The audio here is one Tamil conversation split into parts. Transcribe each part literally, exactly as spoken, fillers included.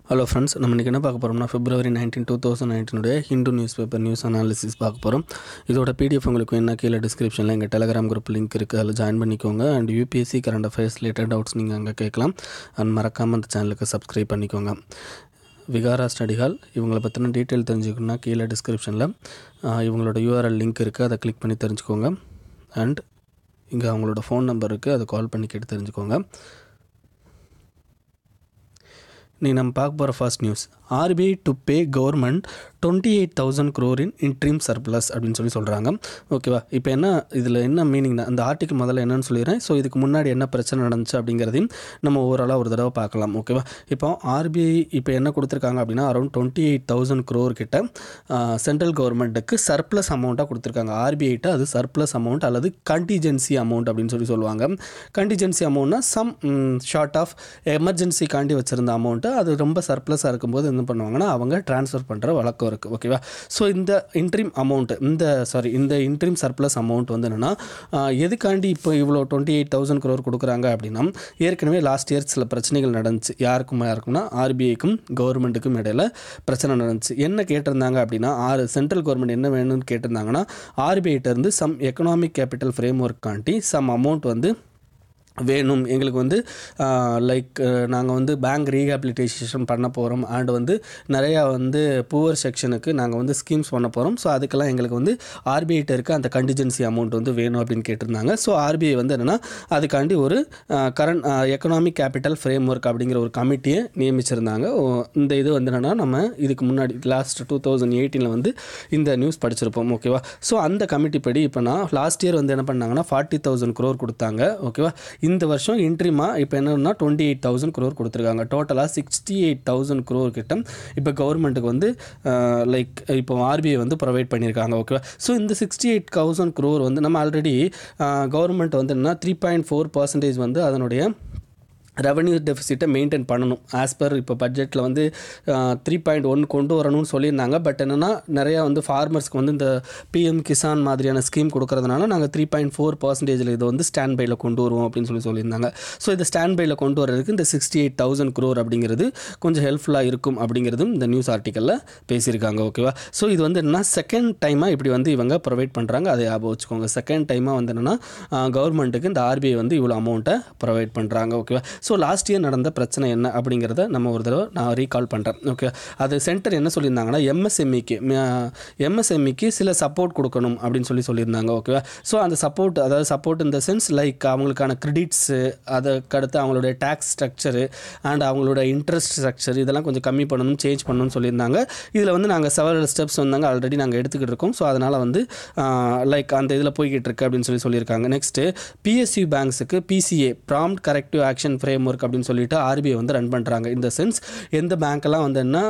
Hello friends, நம்ம இன்னைக்கு என்ன பார்க்க போறோம்னா February nineteenth twenty nineteen உடைய Hindu news paper news analysis பார்க்க போறோம். இதோட P D F உங்களுக்கு என்ன கீழ டிஸ்கிரிப்ஷன்ல எங்க Telegram group லிங்க் இருக்கு. அதுல ஜாயின் பண்ணிக்கோங்க. and U P S C current affairs related doubts நீங்க அங்க கேட்கலாம். and மறக்காம இந்த சேனலுக்கு Subscribe பண்ணிக்கோங்க. விகாரா ஸ்டடி ஹால் இவங்கள பத்தின டீடைல் தெரிஞ்சுக்கணும்னா கீழ டிஸ்கிரிப்ஷன்ல இவங்களோட U R L லிங்க் இருக்கு. அதை கிளிக் பண்ணி தெரிஞ்சுக்கோங்க. and இங்க அவங்களோட ஃபோன் நம்பர் இருக்கு. அதை கால் பண்ணி கேட்டு தெரிஞ்சுக்கோங்க. நீ நம்ம பார்க்க போகிற first news R B I to pay government twenty eight thousand crore in interim surplus அப்படின்னு சொல்லி சொல்கிறாங்க. ஓகேவா, இப்போ என்ன இதில் என்ன மீனிங்னா அந்த ஆர்டிக்கல் முதல்ல என்னன்னு சொல்லிடுறேன். ஸோ இதுக்கு முன்னாடி என்ன பிரச்சனை நடந்துச்சு அப்படிங்கிறதையும் நம்ம ஓவராலாக ஒரு தடவை பார்க்கலாம். ஓகேவா, இப்போ R B I இப்போ என்ன கொடுத்துருக்காங்க அப்படின்னா around twenty eight thousand crore கிட்ட சென்ட்ரல் கவர்மெண்ட்டுக்கு சர்ப்ளஸ் அமௌண்ட்டாக கொடுத்துருக்காங்க. R B I கிட்ட அது சர்ப்ளஸ் அமௌண்ட் அல்லது கண்டிஜென்சி அமௌண்ட் அப்படின்னு சொல்லி சொல்லுவாங்க. கண்டிஜென்சி அமௌண்ட்னா சம் ஷார்ட் ஆஃப் எமர்ஜென்சிக்காண்டி வச்சுருந்த அமௌண்ட்டு அது ரொம்ப சர்ப்ளஸாக இருக்கும்போது என்ன பண்ணுவாங்கன்னா அவங்க ட்ரான்ஸ்ஃபர் பண்ணுற வழக்கம் இருக்குது. ஓகேவா, ஸோ இந்த இன்ட்ரீம் அமௌண்ட் இந்த சாரி இந்த இன்ட்ரீம் சர்ப்ளஸ் அமௌண்ட் வந்து என்னென்னா எதுக்காண்டி இப்போ இவ்வளோ டுவெண்ட்டி எயிட் தௌசண்ட் க்ரோர் கொடுக்குறாங்க அப்படின்னா ஏற்கனவே லாஸ்ட் இயர் சில பிரச்சனைகள் நடந்துச்சு. யாருக்கும் யாருக்கும்னா R B Iக்கும் கவர்மெண்ட்டுக்கும் இடையில பிரச்சனை நடந்துச்சு. என்ன கேட்டிருந்தாங்க அப்படின்னா ஆறு சென்ட்ரல் கவர்மெண்ட் என்ன வேணும்னு கேட்டிருந்தாங்கன்னா R B I கிட்ட இருந்து some economic capital framework காண்டி சம் அமௌண்ட் வந்து வேணும் எங்களுக்கு வந்து லைக் நாங்கள் வந்து பேங்க் ரீஹாபிலிட்டேஷன் பண்ண போகிறோம் அண்ட் வந்து நிறையா வந்து புவர் செக்ஷனுக்கு நாங்கள் வந்து ஸ்கீம்ஸ் பண்ண போகிறோம். ஸோ அதுக்கெல்லாம் எங்களுக்கு வந்து R B I கிட்ட இருக்க அந்த கண்டிஜென்சி அமௌண்ட் வந்து வேணும் அப்படின்னு கேட்டிருந்தாங்க. ஸோ R B I வந்து என்னென்னா அதுக்காண்டி ஒரு current economic capital framework அப்படிங்கிற ஒரு கமிட்டியை நியமிச்சிருந்தாங்க. இந்த இது வந்து என்னென்னா நம்ம இதுக்கு முன்னாடி லாஸ்ட் டூ தௌசண்ட் எயிட்டீனில் வந்து இந்த நியூஸ் படிச்சிருப்போம். ஓகேவா, ஸோ அந்த கமிட்டி படி இப்போ நான் லாஸ்ட் இயர் வந்து என்ன பண்ணாங்கன்னா ஃபார்ட்டி தௌசண்ட் க்ரோர் கொடுத்தாங்க. ஓகேவா, இந்த வருஷம் இன்ட்ரிமா இப்போ என்னன்னா டுவெண்ட்டி எயிட் தௌசண்ட் க்ரோர் கொடுத்துருக்காங்க. டோட்டலாக சிக்ஸ்டி எயிட் தௌசண்ட் க்ரோர் கிட்ட இப்போ கவர்மெண்ட்டுக்கு வந்து லைக் இப்போ R B I வந்து ப்ரொவைட் பண்ணியிருக்காங்க. ஓகேவா, ஸோ இந்த சிக்ஸ்டி எயிட் தௌசண்ட் க்ரோர் வந்து நம்ம ஆல்ரெடி கவர்மெண்ட் வந்து என்ன த்ரீ பாயிண்ட் ஃபோர் பர்சன்டேஜ் வந்து அதனுடைய ரெவன்யூ டெஃபிசிட்டை மெயின்டைன் பண்ணணும். ஆஸ் பர் இப்போ பட்ஜெட்டில் வந்து த்ரீ பாயிண்ட் ஒன் கொண்டு வரணும்னு சொல்லியிருந்தாங்க. பட் என்னென்னா நிறையா வந்து ஃபார்மர்ஸ்க்கு வந்து இந்த பிஎம் கிசான் மாதிரியான ஸ்கீம் கொடுக்கறதுனால நாங்கள் த்ரீ பாயிண்ட் ஃபோர் பர்சன்டேஜில் இதை வந்து ஸ்டாண்ட் பையில் கொண்டு வருவோம் அப்படின்னு சொல்லி சொல்லியிருந்தாங்க. ஸோ இதை ஸ்டாண்ட் பையில் கொண்டு வரதுக்கு இந்த சிக்ஸ்டி எயிட் தௌசண்ட் க்ரோர் அப்படிங்கிறது கொஞ்சம் ஹெல்ப்ஃபுல்லாக இருக்கும் அப்படிங்கிறதும் இந்த நியூஸ் ஆர்டிக்கலில் பேசியிருக்காங்க. ஓகேவா, ஸோ இது வந்து என்னென்னா செகண்ட் டைமாக இப்படி வந்து இவங்க ப்ரொவைட் பண்ணுறாங்க. அதை ஞாபகம் வச்சுக்கோங்க. செகண்ட் டைமாக வந்து என்னென்னா கவர்மெண்ட்டுக்கு இந்த R B I வந்து இவ்வளோ அமௌண்ட்டை ப்ரொவைட் பண்ணுறாங்க. ஓகேவா, ஸோ லாஸ்ட் இயர் நடந்த பிரச்சனை என்ன அப்படிங்கிறத நம்ம ஒரு தடவை நான் ரீகால் பண்ணுறேன். ஓகே, அது சென்டர் என்ன சொல்லியிருந்தாங்கன்னா எம்எஸ்எம்இக்கு எம்எஸ்எம்இக்கு சில சப்போர்ட் கொடுக்கணும் அப்படின்னு சொல்லி சொல்லியிருந்தாங்க. ஓகேவா, ஸோ அந்த சப்போர்ட் அதாவது சப்போர்ட் இந்த சென்ஸ் லைக் அவங்களுக்கான கிரெடிட்ஸு அதுக்கடுத்து அவங்களுடைய டேக்ஸ் ஸ்ட்ரக்சரு அண்ட் அவங்களோட இன்ட்ரெஸ்ட் ஸ்ட்ரக்சர் இதெல்லாம் கொஞ்சம் கம்மி பண்ணணும் சேஞ்ச் பண்ணணும்னு சொல்லியிருந்தாங்க. இதில் வந்து நாங்கள் செவரல் ஸ்டெப்ஸ் வந்தாங்க ஆல்ரெடி நாங்கள் எடுத்துக்கிட்டு இருக்கோம். ஸோ அதனால் வந்து லைக் அந்த இதில் போய்கிட்டு இருக்கு அப்படின்னு சொல்லி சொல்லியிருக்காங்க. நெக்ஸ்ட்டு P S U பேங்க்ஸுக்கு P C A prompt corrective action framework அப்படின்னு சொல்லிட்டு R B I வந்து ரன் பண்ணுறாங்க. இந்த சென்ஸ் எந்த பேங்க்கெல்லாம் வந்து என்ன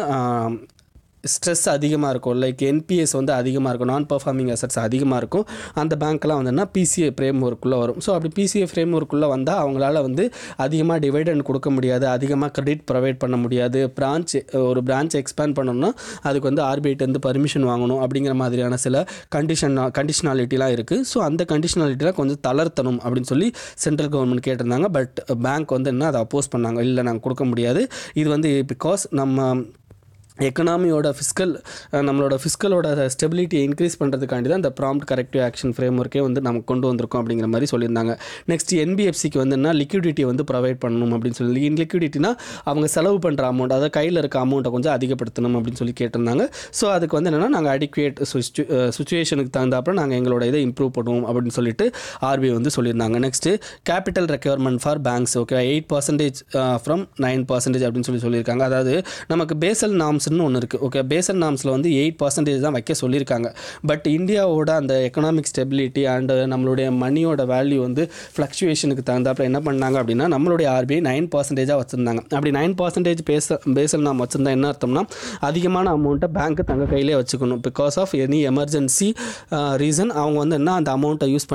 ஸ்ட்ரெஸ் அதிகமாக இருக்கும் லைக் N P S வந்து அதிகமாக இருக்கும் நான் பர்ஃபார்மிங் அசட்ஸ் அதிகமாக இருக்கும் அந்த பேங்க்கெலாம் வந்துன்னா P C A ஃப்ரேம் ஒர்க்குள்ளே வரும். ஸோ அப்படி P C A ஃப்ரேம் ஒர்க்குள்ளே வந்தால் அவங்களால வந்து அதிகமாக டிவைடண்ட் கொடுக்க முடியாது, அதிகமாக கிரெடிட் ப்ரொவைட் பண்ண முடியாது. பிரான்ச் ஒரு பிரான்ச் எக்ஸ்பேண்ட் பண்ணணும்னா அதுக்கு வந்து R B I கிட்டேருந்து பர்மிஷன் வாங்கணும் அப்படிங்கிற மாதிரியான சில கண்டிஷன் கண்டிஷனாலிட்டிலாம் இருக்குது. ஸோ அந்த கண்டிஷனாலிட்டிலாம் கொஞ்சம் தளர்த்தணும் அப்படின்னு சொல்லி சென்ட்ரல் கவர்மெண்ட் கேட்டிருந்தாங்க. பட் பேங்க் வந்து என்ன அதை அப்போஸ் பண்ணாங்க. இல்லை நாங்கள் கொடுக்க முடியாது, இது வந்து பிகாஸ் நம்ம எக்கனாமியோட ஃபிஸ்கல் நம்மளோட ஃபிஸ்கலோட ஸ்டெபிலிட்டியை இன்க்ரீஸ் பண்ணுறதுக்காண்டி தான் இந்த ப்ராம்ப்ட் கரெக்டிவ் ஆக்ஷன் ஃப்ரேம் ஒர்க்கே வந்து நமக்கு கொண்டு வந்திருக்கோம் அப்படிங்கிற மாதிரி சொல்லியிருந்தாங்க. நெக்ஸ்ட் N B F Cக்கு வந்து என்ன லிக்விடிட்டியை வந்து ப்ரொவைட் பண்ணணும் அப்படின்னு சொல்லி இன் லிக்விடிட்டினா அவங்க செலவு பண்ணுற அமௌண்ட் அதாவது கையில் இருக்க அமௌண்ட்டை கொஞ்சம் அதிகப்படுத்தணும் அப்படின்னு சொல்லி கேட்டிருந்தாங்க. ஸோ அதுக்கு வந்து என்னென்னா நாங்கள் அடிக்குவேட் சுச்சுவேஷனுக்கு தகுந்தாப்புல நாங்கள் எங்களோட இதை இம்ப்ரூவ் பண்ணுவோம் அப்படின்னு சொல்லிட்டு R B I வந்து சொல்லியிருந்தாங்க. Next capital requirement for banks okay eight percentage from nine percentage அப்படின்னு சொல்லி சொல்லியிருக்காங்க. அதாவது நமக்கு பேசல் நாம்ஸ் ஒன்று இருக்குது. ஓகே, பேசல் நாம்ஸில் வந்து எயிட் பர்சன்டேஜ் தான் வைக்க சொல்லியிருக்காங்க. பட் இந்தியாவோட அந்த எக்கனாமிக் ஸ்டெபிலிட்டி அண்ட் நம்மளுடைய மணியோட வேல்யூ வந்து ஃப்ளக்சுவேஷனுக்கு தகுந்தாப்புல என்ன பண்ணாங்க அப்படின்னா நம்மளுடைய R B I நைன் பர்சன்டேஜாக வச்சுருந்தாங்க. அப்படி நைன் பர்சன்டேஜ் பேச பேசல் நாம் வச்சுருந்தா என்ன அர்த்தம்னா அதிகமான அமௌண்ட்டை பேங்க்கு தங்க கையிலே வச்சுக்கணும். Because of any emergency reason அவங்க வந்து என்ன அந்த அமௌண்ட்டை யூஸ் பண்ணி தான்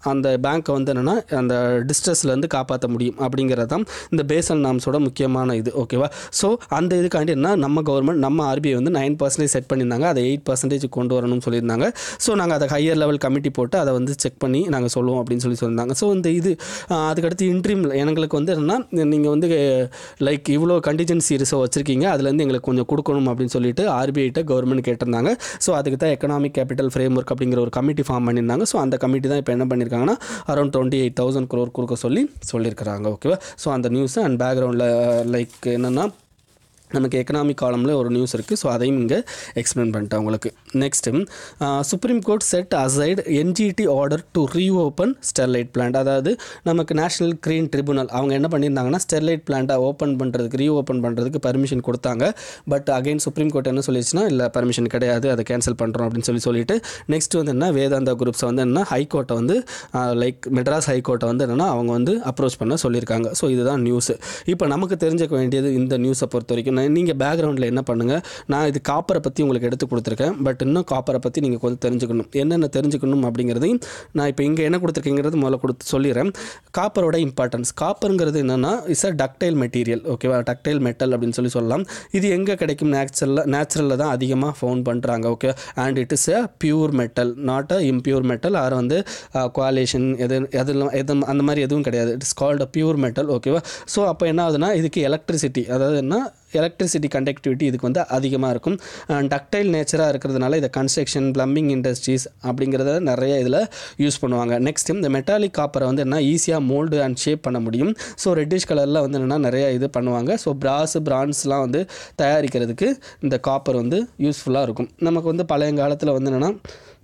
அந்த பேங்க்கை வந்து என்னென்னா அந்த டிஸ்ட்ரெஸ்லேருந்து காப்பாற்ற முடியும் அப்படிங்கிறது தான் இந்த பேசல் நாம்ஸோட முக்கியமான இது. ஓகேவா? ஸோ அந்த இதுக்காண்டி என்ன நம்ம கவர்மெண்ட் நம்ம ஆர்பிஐ வந்து நைன் பர்சன்டேஜ் செட் பண்ணியிருந்தாங்க, அதை எயிட் பர்சன்டேஜ் கொண்டு வரணும்னு சொல்லியிருந்தாங்க. ஸோ நாங்கள் அதை ஹையர் லெவல் கமிட்டி போட்டு அதை வந்து செக் பண்ணி நாங்கள் சொல்லுவோம் அப்படின்னு சொல்லி சொல்லியிருந்தாங்க. ஸோ இந்த இது அதுக்கடுத்து இன்ட்ரீம் எங்களுக்கு வந்து என்னென்னா நீங்கள் வந்து லைக் இவ்வளோ கண்டிஜென்சி ரிசர்வ் வச்சுருக்கீங்க, அதுலேருந்து எங்களுக்கு கொஞ்சம் கொடுக்கணும் அப்படின்னு சொல்லிட்டு ஆர்பிஐட்ட கவர்மெண்ட் கேட்டிருந்தாங்க. ஸோ அதுக்கு தான் எக்கனாமிக் கேபிட்டல் ஃப்ரேம் ஒர்க் அப்படிங்கிற ஒரு கமிட்டி ஃபார்ம் பண்ணியிருந்தாங்க. ஸோ அந்த கமிட்டி தான் இப்போ என்ன பண்ணியிருக்காங்கன்னா around twenty eight thousand crore கொடுக்க சொல்லி சொல்லியிருக்கிறாங்க. ஓகேவா? ஸோ அந்த நியூஸ் அண்ட் பேக்ரவுண்டில் லைக் என்னென்னா நமக்கு எக்கனாமிக் காலமில் ஒரு நியூஸ் இருக்குது. ஸோ அதையும் இங்கே எக்ஸ்பிளைன் பண்ணிட்டேன் உங்களுக்கு. Next Supreme Court set aside NGT order to reopen Sterlite plant. அதாவது நமக்கு நேஷனல் கிரீன் ட்ரிபியூனல் அவங்க என்ன பண்ணியிருந்தாங்கன்னா ஸ்டெர்லைட் பிளான்ட்டை ஓப்பன் பண்ணுறதுக்கு ரீஓப்பன் பண்ணுறதுக்கு பர்மிஷன் கொடுத்தாங்க. பட் அகைன் சுப்ரீம் கோர்ட் என்ன சொல்லிடுச்சுன்னா இல்லை பர்மிஷன் கிடையாது, அதை கேன்சல் பண்ணுறோம் அப்படின்னு சொல்லி சொல்லிட்டு நெக்ஸ்ட் வந்து என்ன வேதாந்தா குரூப்ஸை வந்து என்ன ஹைகோர்ட்டை வந்து லைக் மெட்ராஸ் ஹைகோர்ட்டை வந்து என்னென்னா அவங்க வந்து அப்ரோச் பண்ண சொல்லியிருக்காங்க. ஸோ இதுதான் நியூஸ். இப்போ நமக்கு தெரிஞ்சுக்க வேண்டியது இந்த நியூஸை பொறுத்த வரைக்கும் நீங்கள் பேக்ரவுண்டில் என்ன பண்ணுங்கள், நான் இது காப்பரை பற்றி உங்களுக்கு எடுத்து கொடுத்துருக்கேன். பட் இன்னும் காப்பரை பற்றி நீங்கள் கொஞ்சம் தெரிஞ்சுக்கணும், என்னென்ன தெரிஞ்சுக்கணும் அப்படிங்கிறதையும் நான் இப்போ இங்கே என்ன கொடுத்துருக்கேங்கிறது முதல்ல கொடுத்து சொல்லிடுறேன். காப்பரோட இம்பார்ட்டன்ஸ். காப்பருங்கிறது என்னென்னா இட்ஸ் அ டக்டைல் மெட்டீரியல். ஓகேவா? டக்டைல் மெட்டல் அப்படின்னு சொல்லி சொல்லலாம். இது எங்கே கிடைக்கும்? நேச்சுரலில் நேச்சுரலில் தான் அதிகமாக ஃபவுண்ட் பண்ணுறாங்க. Okay, and it is a pure metal, not a impure metal or வந்து குவாலேஷன் எது எதுலாம் எதுவும் அந்த மாதிரி எதுவும் கிடையாது. It is called a pure metal. ஓகேவா? ஸோ அப்போ என்ன ஆகுதுன்னா இதுக்கு எலக்ட்ரிசிட்டி, அதாவது என்ன எலக்ட்ரிசிட்டி கண்டக்டிவிட்டி இதுக்கு வந்து அதிகமாக இருக்கும். டக்டைல் நேச்சராக இருக்கிறதுனால இதை கன்ஸ்ட்ரக்ஷன் ப்ளம்பிங் இண்டஸ்ட்ரீஸ் அப்படிங்கிறத நிறைய இதில் யூஸ் பண்ணுவாங்க. நெக்ஸ்ட் இந்த மெட்டாலிக் காப்பரை வந்து என்ன ஈஸியாக மோல்டு அண்ட் ஷேப் பண்ண முடியும். ஸோ ரெட்டிஷ் கலரில் வந்து என்னென்னா நிறைய இது பண்ணுவாங்க. ஸோ பிராஸ் பிரான்ஸ்லாம் வந்து தயாரிக்கிறதுக்கு இந்த காப்பர் வந்து யூஸ்ஃபுல்லாக இருக்கும். நமக்கு வந்து பழையங்காலத்தில் வந்து என்னென்னா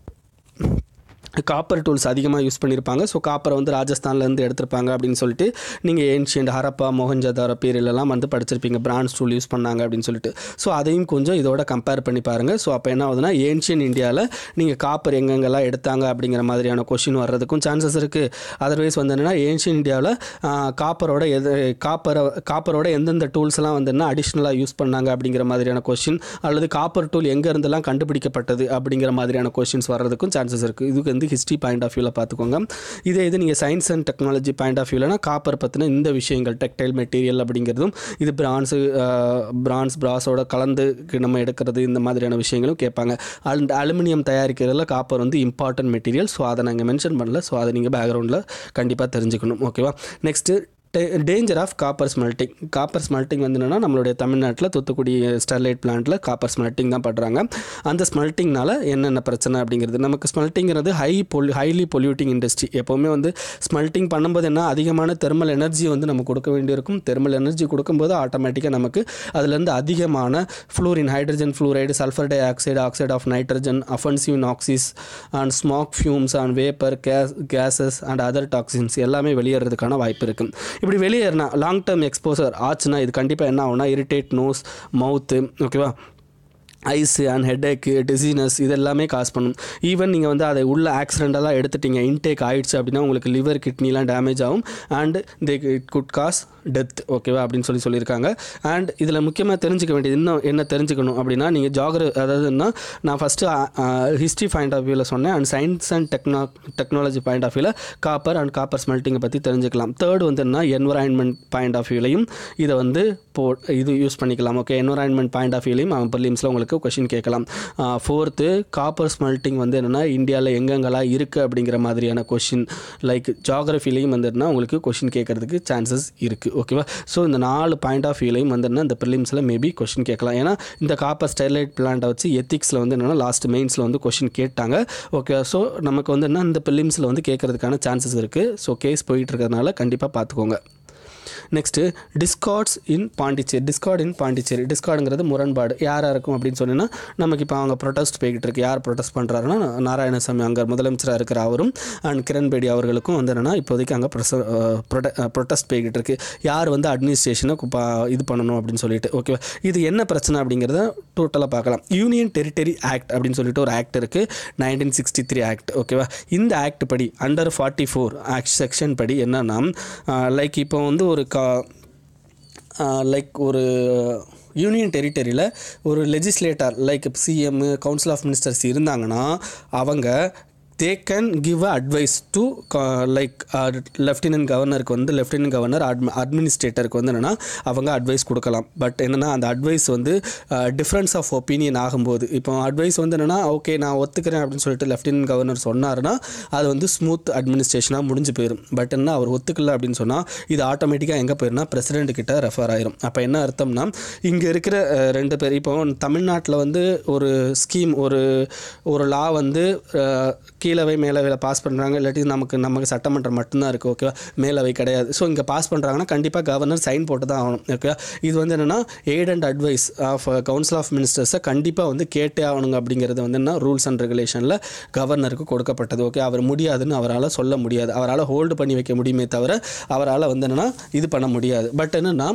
காப்பர் டூல்ஸ் அதிகமாக யூஸ் பண்ணியிருப்பாங்க. ஸோ காப்பரை வந்து ராஜஸ்தான்லேருந்து எடுத்திருப்பாங்க அப்படின்னு சொல்லிட்டு நீங்கள் ஏன்ஷியன்ட் ஹரப்பா மொஹஞ்சதாரோ பீரியட்லலாம் வந்து படிச்சிருப்பீங்க, பிரான்ஸ் டூல் யூஸ் பண்ணாங்க அப்படின்னு சொல்லிட்டு. ஸோ அதையும் கொஞ்சம் இதோட கம்பேர் பண்ணி பாருங்கள். ஸோ அப்போ என்ன ஆகுதுன்னா ஏன்ஷியன் இந்தியாவில் நீங்கள் காப்பர் எங்கெங்கெல்லாம் எடுத்தாங்க அப்படிங்கிற மாதிரியான கொஷின் வர்றதுக்கும் சான்சஸ் இருக்குது. அதர்வைஸ் வந்து என்னென்னா ஏன்ஷியன் இந்தியாவில் காப்பரோட எது காப்பரை காப்பரோட எந்தெந்த டூல்ஸ்லாம் வந்து என்ன அடிஷ்னலாக யூஸ் பண்ணாங்க அப்படிங்கிற மாதிரியான கொஷின், அல்லது காப்பர் டூல் எங்கே இருந்தெல்லாம் கண்டுபிடிக்கப்பட்டது அப்படிங்கிற மாதிரியான கொஷின்ஸ் வர்றதுக்கும் சான்சஸ் இருக்குது. இதுக்கு வந்து ஹிஸ்ட்ரி பாயிண்ட் ஆஃப் வியூவில் பார்த்துக்கோங்க. இதே இது நீங்கள் science and technology point of வியூலனா காப்பர் பற்றின இந்த விஷயங்கள் டெக்டைல் மெட்டீரியல் அப்படிங்கிறதும் இது பிரான்ஸு பிரான்ஸ் பிராஸோட கலந்து நம்ம எடுக்கிறது இந்த மாதிரியான விஷயங்களும் கேட்பாங்க. அண்ட் அலுமினியம் தயாரிக்கிறதுல காப்பர் வந்து இம்பார்ட்டன்ட் மெட்டீரியல். ஸோ அதை நாங்கள் மென்ஷன் பண்ணல. ஸோ அதை நீங்கள் பேக்ரவுண்டில் கண்டிப்பாக தெரிஞ்சுக்கணும். ஓகேவா? Next danger of copper smelting. Copper smelting வந்து என்னென்னா நம்மளுடைய தமிழ்நாட்டில் தூத்துக்குடி ஸ்டெர்லைட் பிளான்ட்டில் காப்பர் ஸ்மெல்ட்டிங் தான் பண்ணுறாங்க. அந்த ஸ்மெல்ட்டிங்னால என்னென்ன பிரச்சனை அப்படிங்கிறது நமக்கு ஸ்மெல்ட்டிங்கிறது high pollu highly polluting industry. எப்போவுமே வந்து ஸ்மெல்ட்டிங் பண்ணும்போது என்ன அதிகமான தெர்மல் எனர்ஜி வந்து நம்ம கொடுக்க வேண்டியிருக்கும். தெர்மல் எனர்ஜி கொடுக்கும்போது ஆட்டோமேட்டிக்காக நமக்கு அதுலேருந்து அதிகமான fluorine, hydrogen fluoride, sulphur di oxide, oxide of nitrogen, offensive noxious and smoke fumes and vapour gas gases and other toxins எல்லாமே வெளியேறதுக்கான வாய்ப்பு இருக்குது. இப்படி வெளியேறினா லாங் டேர்ம் எக்ஸ்போசர் ஆச்சுன்னா இது கண்டிப்பாக என்ன ஆகுனா இரிட்டேட் நோஸ், மவுத்து, ஓகேவா, ஐஸு அண்ட் ஹெட்டேக்கு, டிசீனஸ் இது எல்லாமே காஸ் பண்ணும். ஈவன் நீங்கள் வந்து அதை உள்ள ஆக்சிடென்டெல்லாம் எடுத்துட்டீங்க, இன்டேக் ஆகிடுச்சு அப்படின்னா உங்களுக்கு லிவர் கிட்னிலாம் டேமேஜ் ஆகும் and they it could cause death. ஓகேவா? அப்படின்னு சொல்லி சொல்லியிருக்காங்க. அண்ட் இதில் முக்கியமாக தெரிஞ்சுக்க வேண்டியது இன்னும் என்ன தெரிஞ்சுக்கணும் அப்படின்னா நீங்கள் ஜாகிர அதாவதுன்னா நான் ஃபஸ்ட்டு ஹிஸ்ட்ரி பாயிண்ட் ஆஃப் வியூவில் சொன்னேன் and science and techno technology point of வியூவில் காப்பர் அண்ட் காப்பர் ஸ்மெல்ட்டிங்கை பற்றி தெரிஞ்சுக்கலாம். தேர்ட் வந்து என்ன என்வரான்மெண்ட் பாயிண்ட் ஆஃப் வியூலையும் இதை வந்து போ இது யூஸ் பண்ணிக்கலாம். ஓகே, என்வரான்மெண்ட் பாயிண்ட் ஆஃப் வியூலையும் அவன் ப்ரிலிம்ஸில் உங்களுக்கு கொஷின் கேட்கலாம். ஃபோர்த்து காப்பர் ஸ்மெல்ட்டிங் வந்து என்னென்னா இந்தியாவில் எங்கெங்கெல்லாம் இருக்குது அப்படிங்கிற மாதிரியான கொஷின் லைக் ஜாகிரஃபிலையும் வந்துன்னா உங்களுக்கு கொஷின் கேட்கறதுக்கு சான்சஸ் இருக்குது. ஓகேவா? ஸோ இந்த நாலு பாயிண்ட் ஆஃப் வியூலையும் வந்துன்னா இந்த ப்ரிலிம்ஸில் மேபி கொஷின் கேட்கலாம். ஏன்னா இந்த காப்பர் ஸ்டெர்லைட் பிளான்ட்டை வச்சு எத்திக்ஸில் வந்து என்னென்னா லாஸ்ட் மெயின்ஸில் வந்து கொஷின் கேட்டாங்க. ஓகே, ஸோ நமக்கு வந்து என்ன இந்த ப்ரிலிம்ஸில் வந்து கேட்கறதுக்கான சான்சஸ் இருக்குது. ஸோ கேஸ் போயிட்டு இருக்கிறதுனால கண்டிப்பாக பார்த்துக்கோங்க. Next discords in Pondicherry. Discord in Pondicherry. டிஸ்கார்டுங்கிறது முரண்பாடு யாராக இருக்கும் அப்படின்னு சொன்னீங்கன்னா நமக்கு இப்போ அவங்க ப்ரொட்டஸ்ட் போய்கிட்டு இருக்கு. யார் ப்ரொட்டஸ்ட் பண்ணுறாருன்னா நாராயணசாமி அங்கே முதலமைச்சராக இருக்கிற அவரும் அண்ட் கிரண்பேடி அவர்களுக்கும் வந்து என்னென்னா இப்போதைக்கு அங்கே ப்ரொட்டஸ்ட் போய்கிட்டு இருக்கு. யார் வந்து அட்மினிஸ்ட்ரேஷனை இது பண்ணணும் அப்படின்னு சொல்லிட்டு. ஓகேவா? இது என்ன பிரச்சனை அப்படிங்கிறத டோட்டலாக பார்க்கலாம். யூனியன் டெரிட்டரி ஆக்ட் அப்படின்னு சொல்லிட்டு ஒரு ஆக்ட் இருக்குது, நைன்டீன் சிக்ஸ்டி த்ரீ ஆக்ட். ஓகேவா? இந்த ஆக்ட் படி under forty four act section படி என்னன்னா லைக் இப்போ வந்து ஒரு லைக் ஒரு யூனியன் டெரிட்டரியில் ஒரு legislator like CM, council of ministers இருந்தாங்கன்னா அவங்க they can give a advise to like lieutenant கவர்னருக்கு வந்து லெஃப்டினன்ட் கவர்னர் அட்மி அட்மினிஸ்ட்ரேட்டருக்கு வந்து என்னென்னா அவங்க அட்வைஸ் கொடுக்கலாம். பட் என்னென்னா அந்த அட்வைஸ் வந்து டிஃப்ரென்ஸ் ஆஃப் ஒப்பீனியன் ஆகும்போது இப்போ அட்வைஸ் வந்து என்னென்னா ஓகே நான் ஒத்துக்கிறேன் அப்படின்னு சொல்லிட்டு லெஃப்டினன்ட் கவர்னர் சொன்னார்னா அது வந்து ஸ்மூத் அட்மினிஸ்ட்ரேஷனாக முடிஞ்சு போயிடும். பட் என்ன அவர் ஒத்துக்கல அப்படின்னு சொன்னால் இது ஆட்டோமேட்டிக்காக எங்கே போயிருன்னா பிரசிடென்ட் கிட்ட ரெஃபர் ஆயிரும். அப்போ என்ன அர்த்தம்னா இங்கே இருக்கிற ரெண்டு பேர் இப்போ தமிழ்நாட்டில் வந்து ஒரு ஸ்கீம் ஒரு ஒரு லா வந்து கீழவை மேலவையில் பாஸ் பண்ணுறாங்க, இல்லாட்டி நமக்கு நமக்கு சட்டமன்றம் மட்டும்தான் இருக்குது ஓகேவா, மேலவை கிடையாது. ஸோ இங்கே பாஸ் பண்ணுறாங்கன்னா கண்டிப்பாக கவர்னர் சைன் போட்டு தான் ஆகணும் ஓகேவா. இது வந்து என்னென்னா aid and advice of council of மினிஸ்டர்ஸை கண்டிப்பாக வந்து கேட்டே ஆகணுங்க அப்படிங்கிறது வந்து என்ன ரூல்ஸ் அண்ட் ரெகுலேஷனில் கவர்னருக்கு கொடுக்கப்பட்டது ஓகே. அவர் முடியாதுன்னு அவரால் சொல்ல முடியாது, அவரால் ஹோல்டு பண்ணி வைக்க முடியுமே தவிர அவரால் வந்து என்னென்னா இது பண்ண முடியாது. பட் என்னென்னா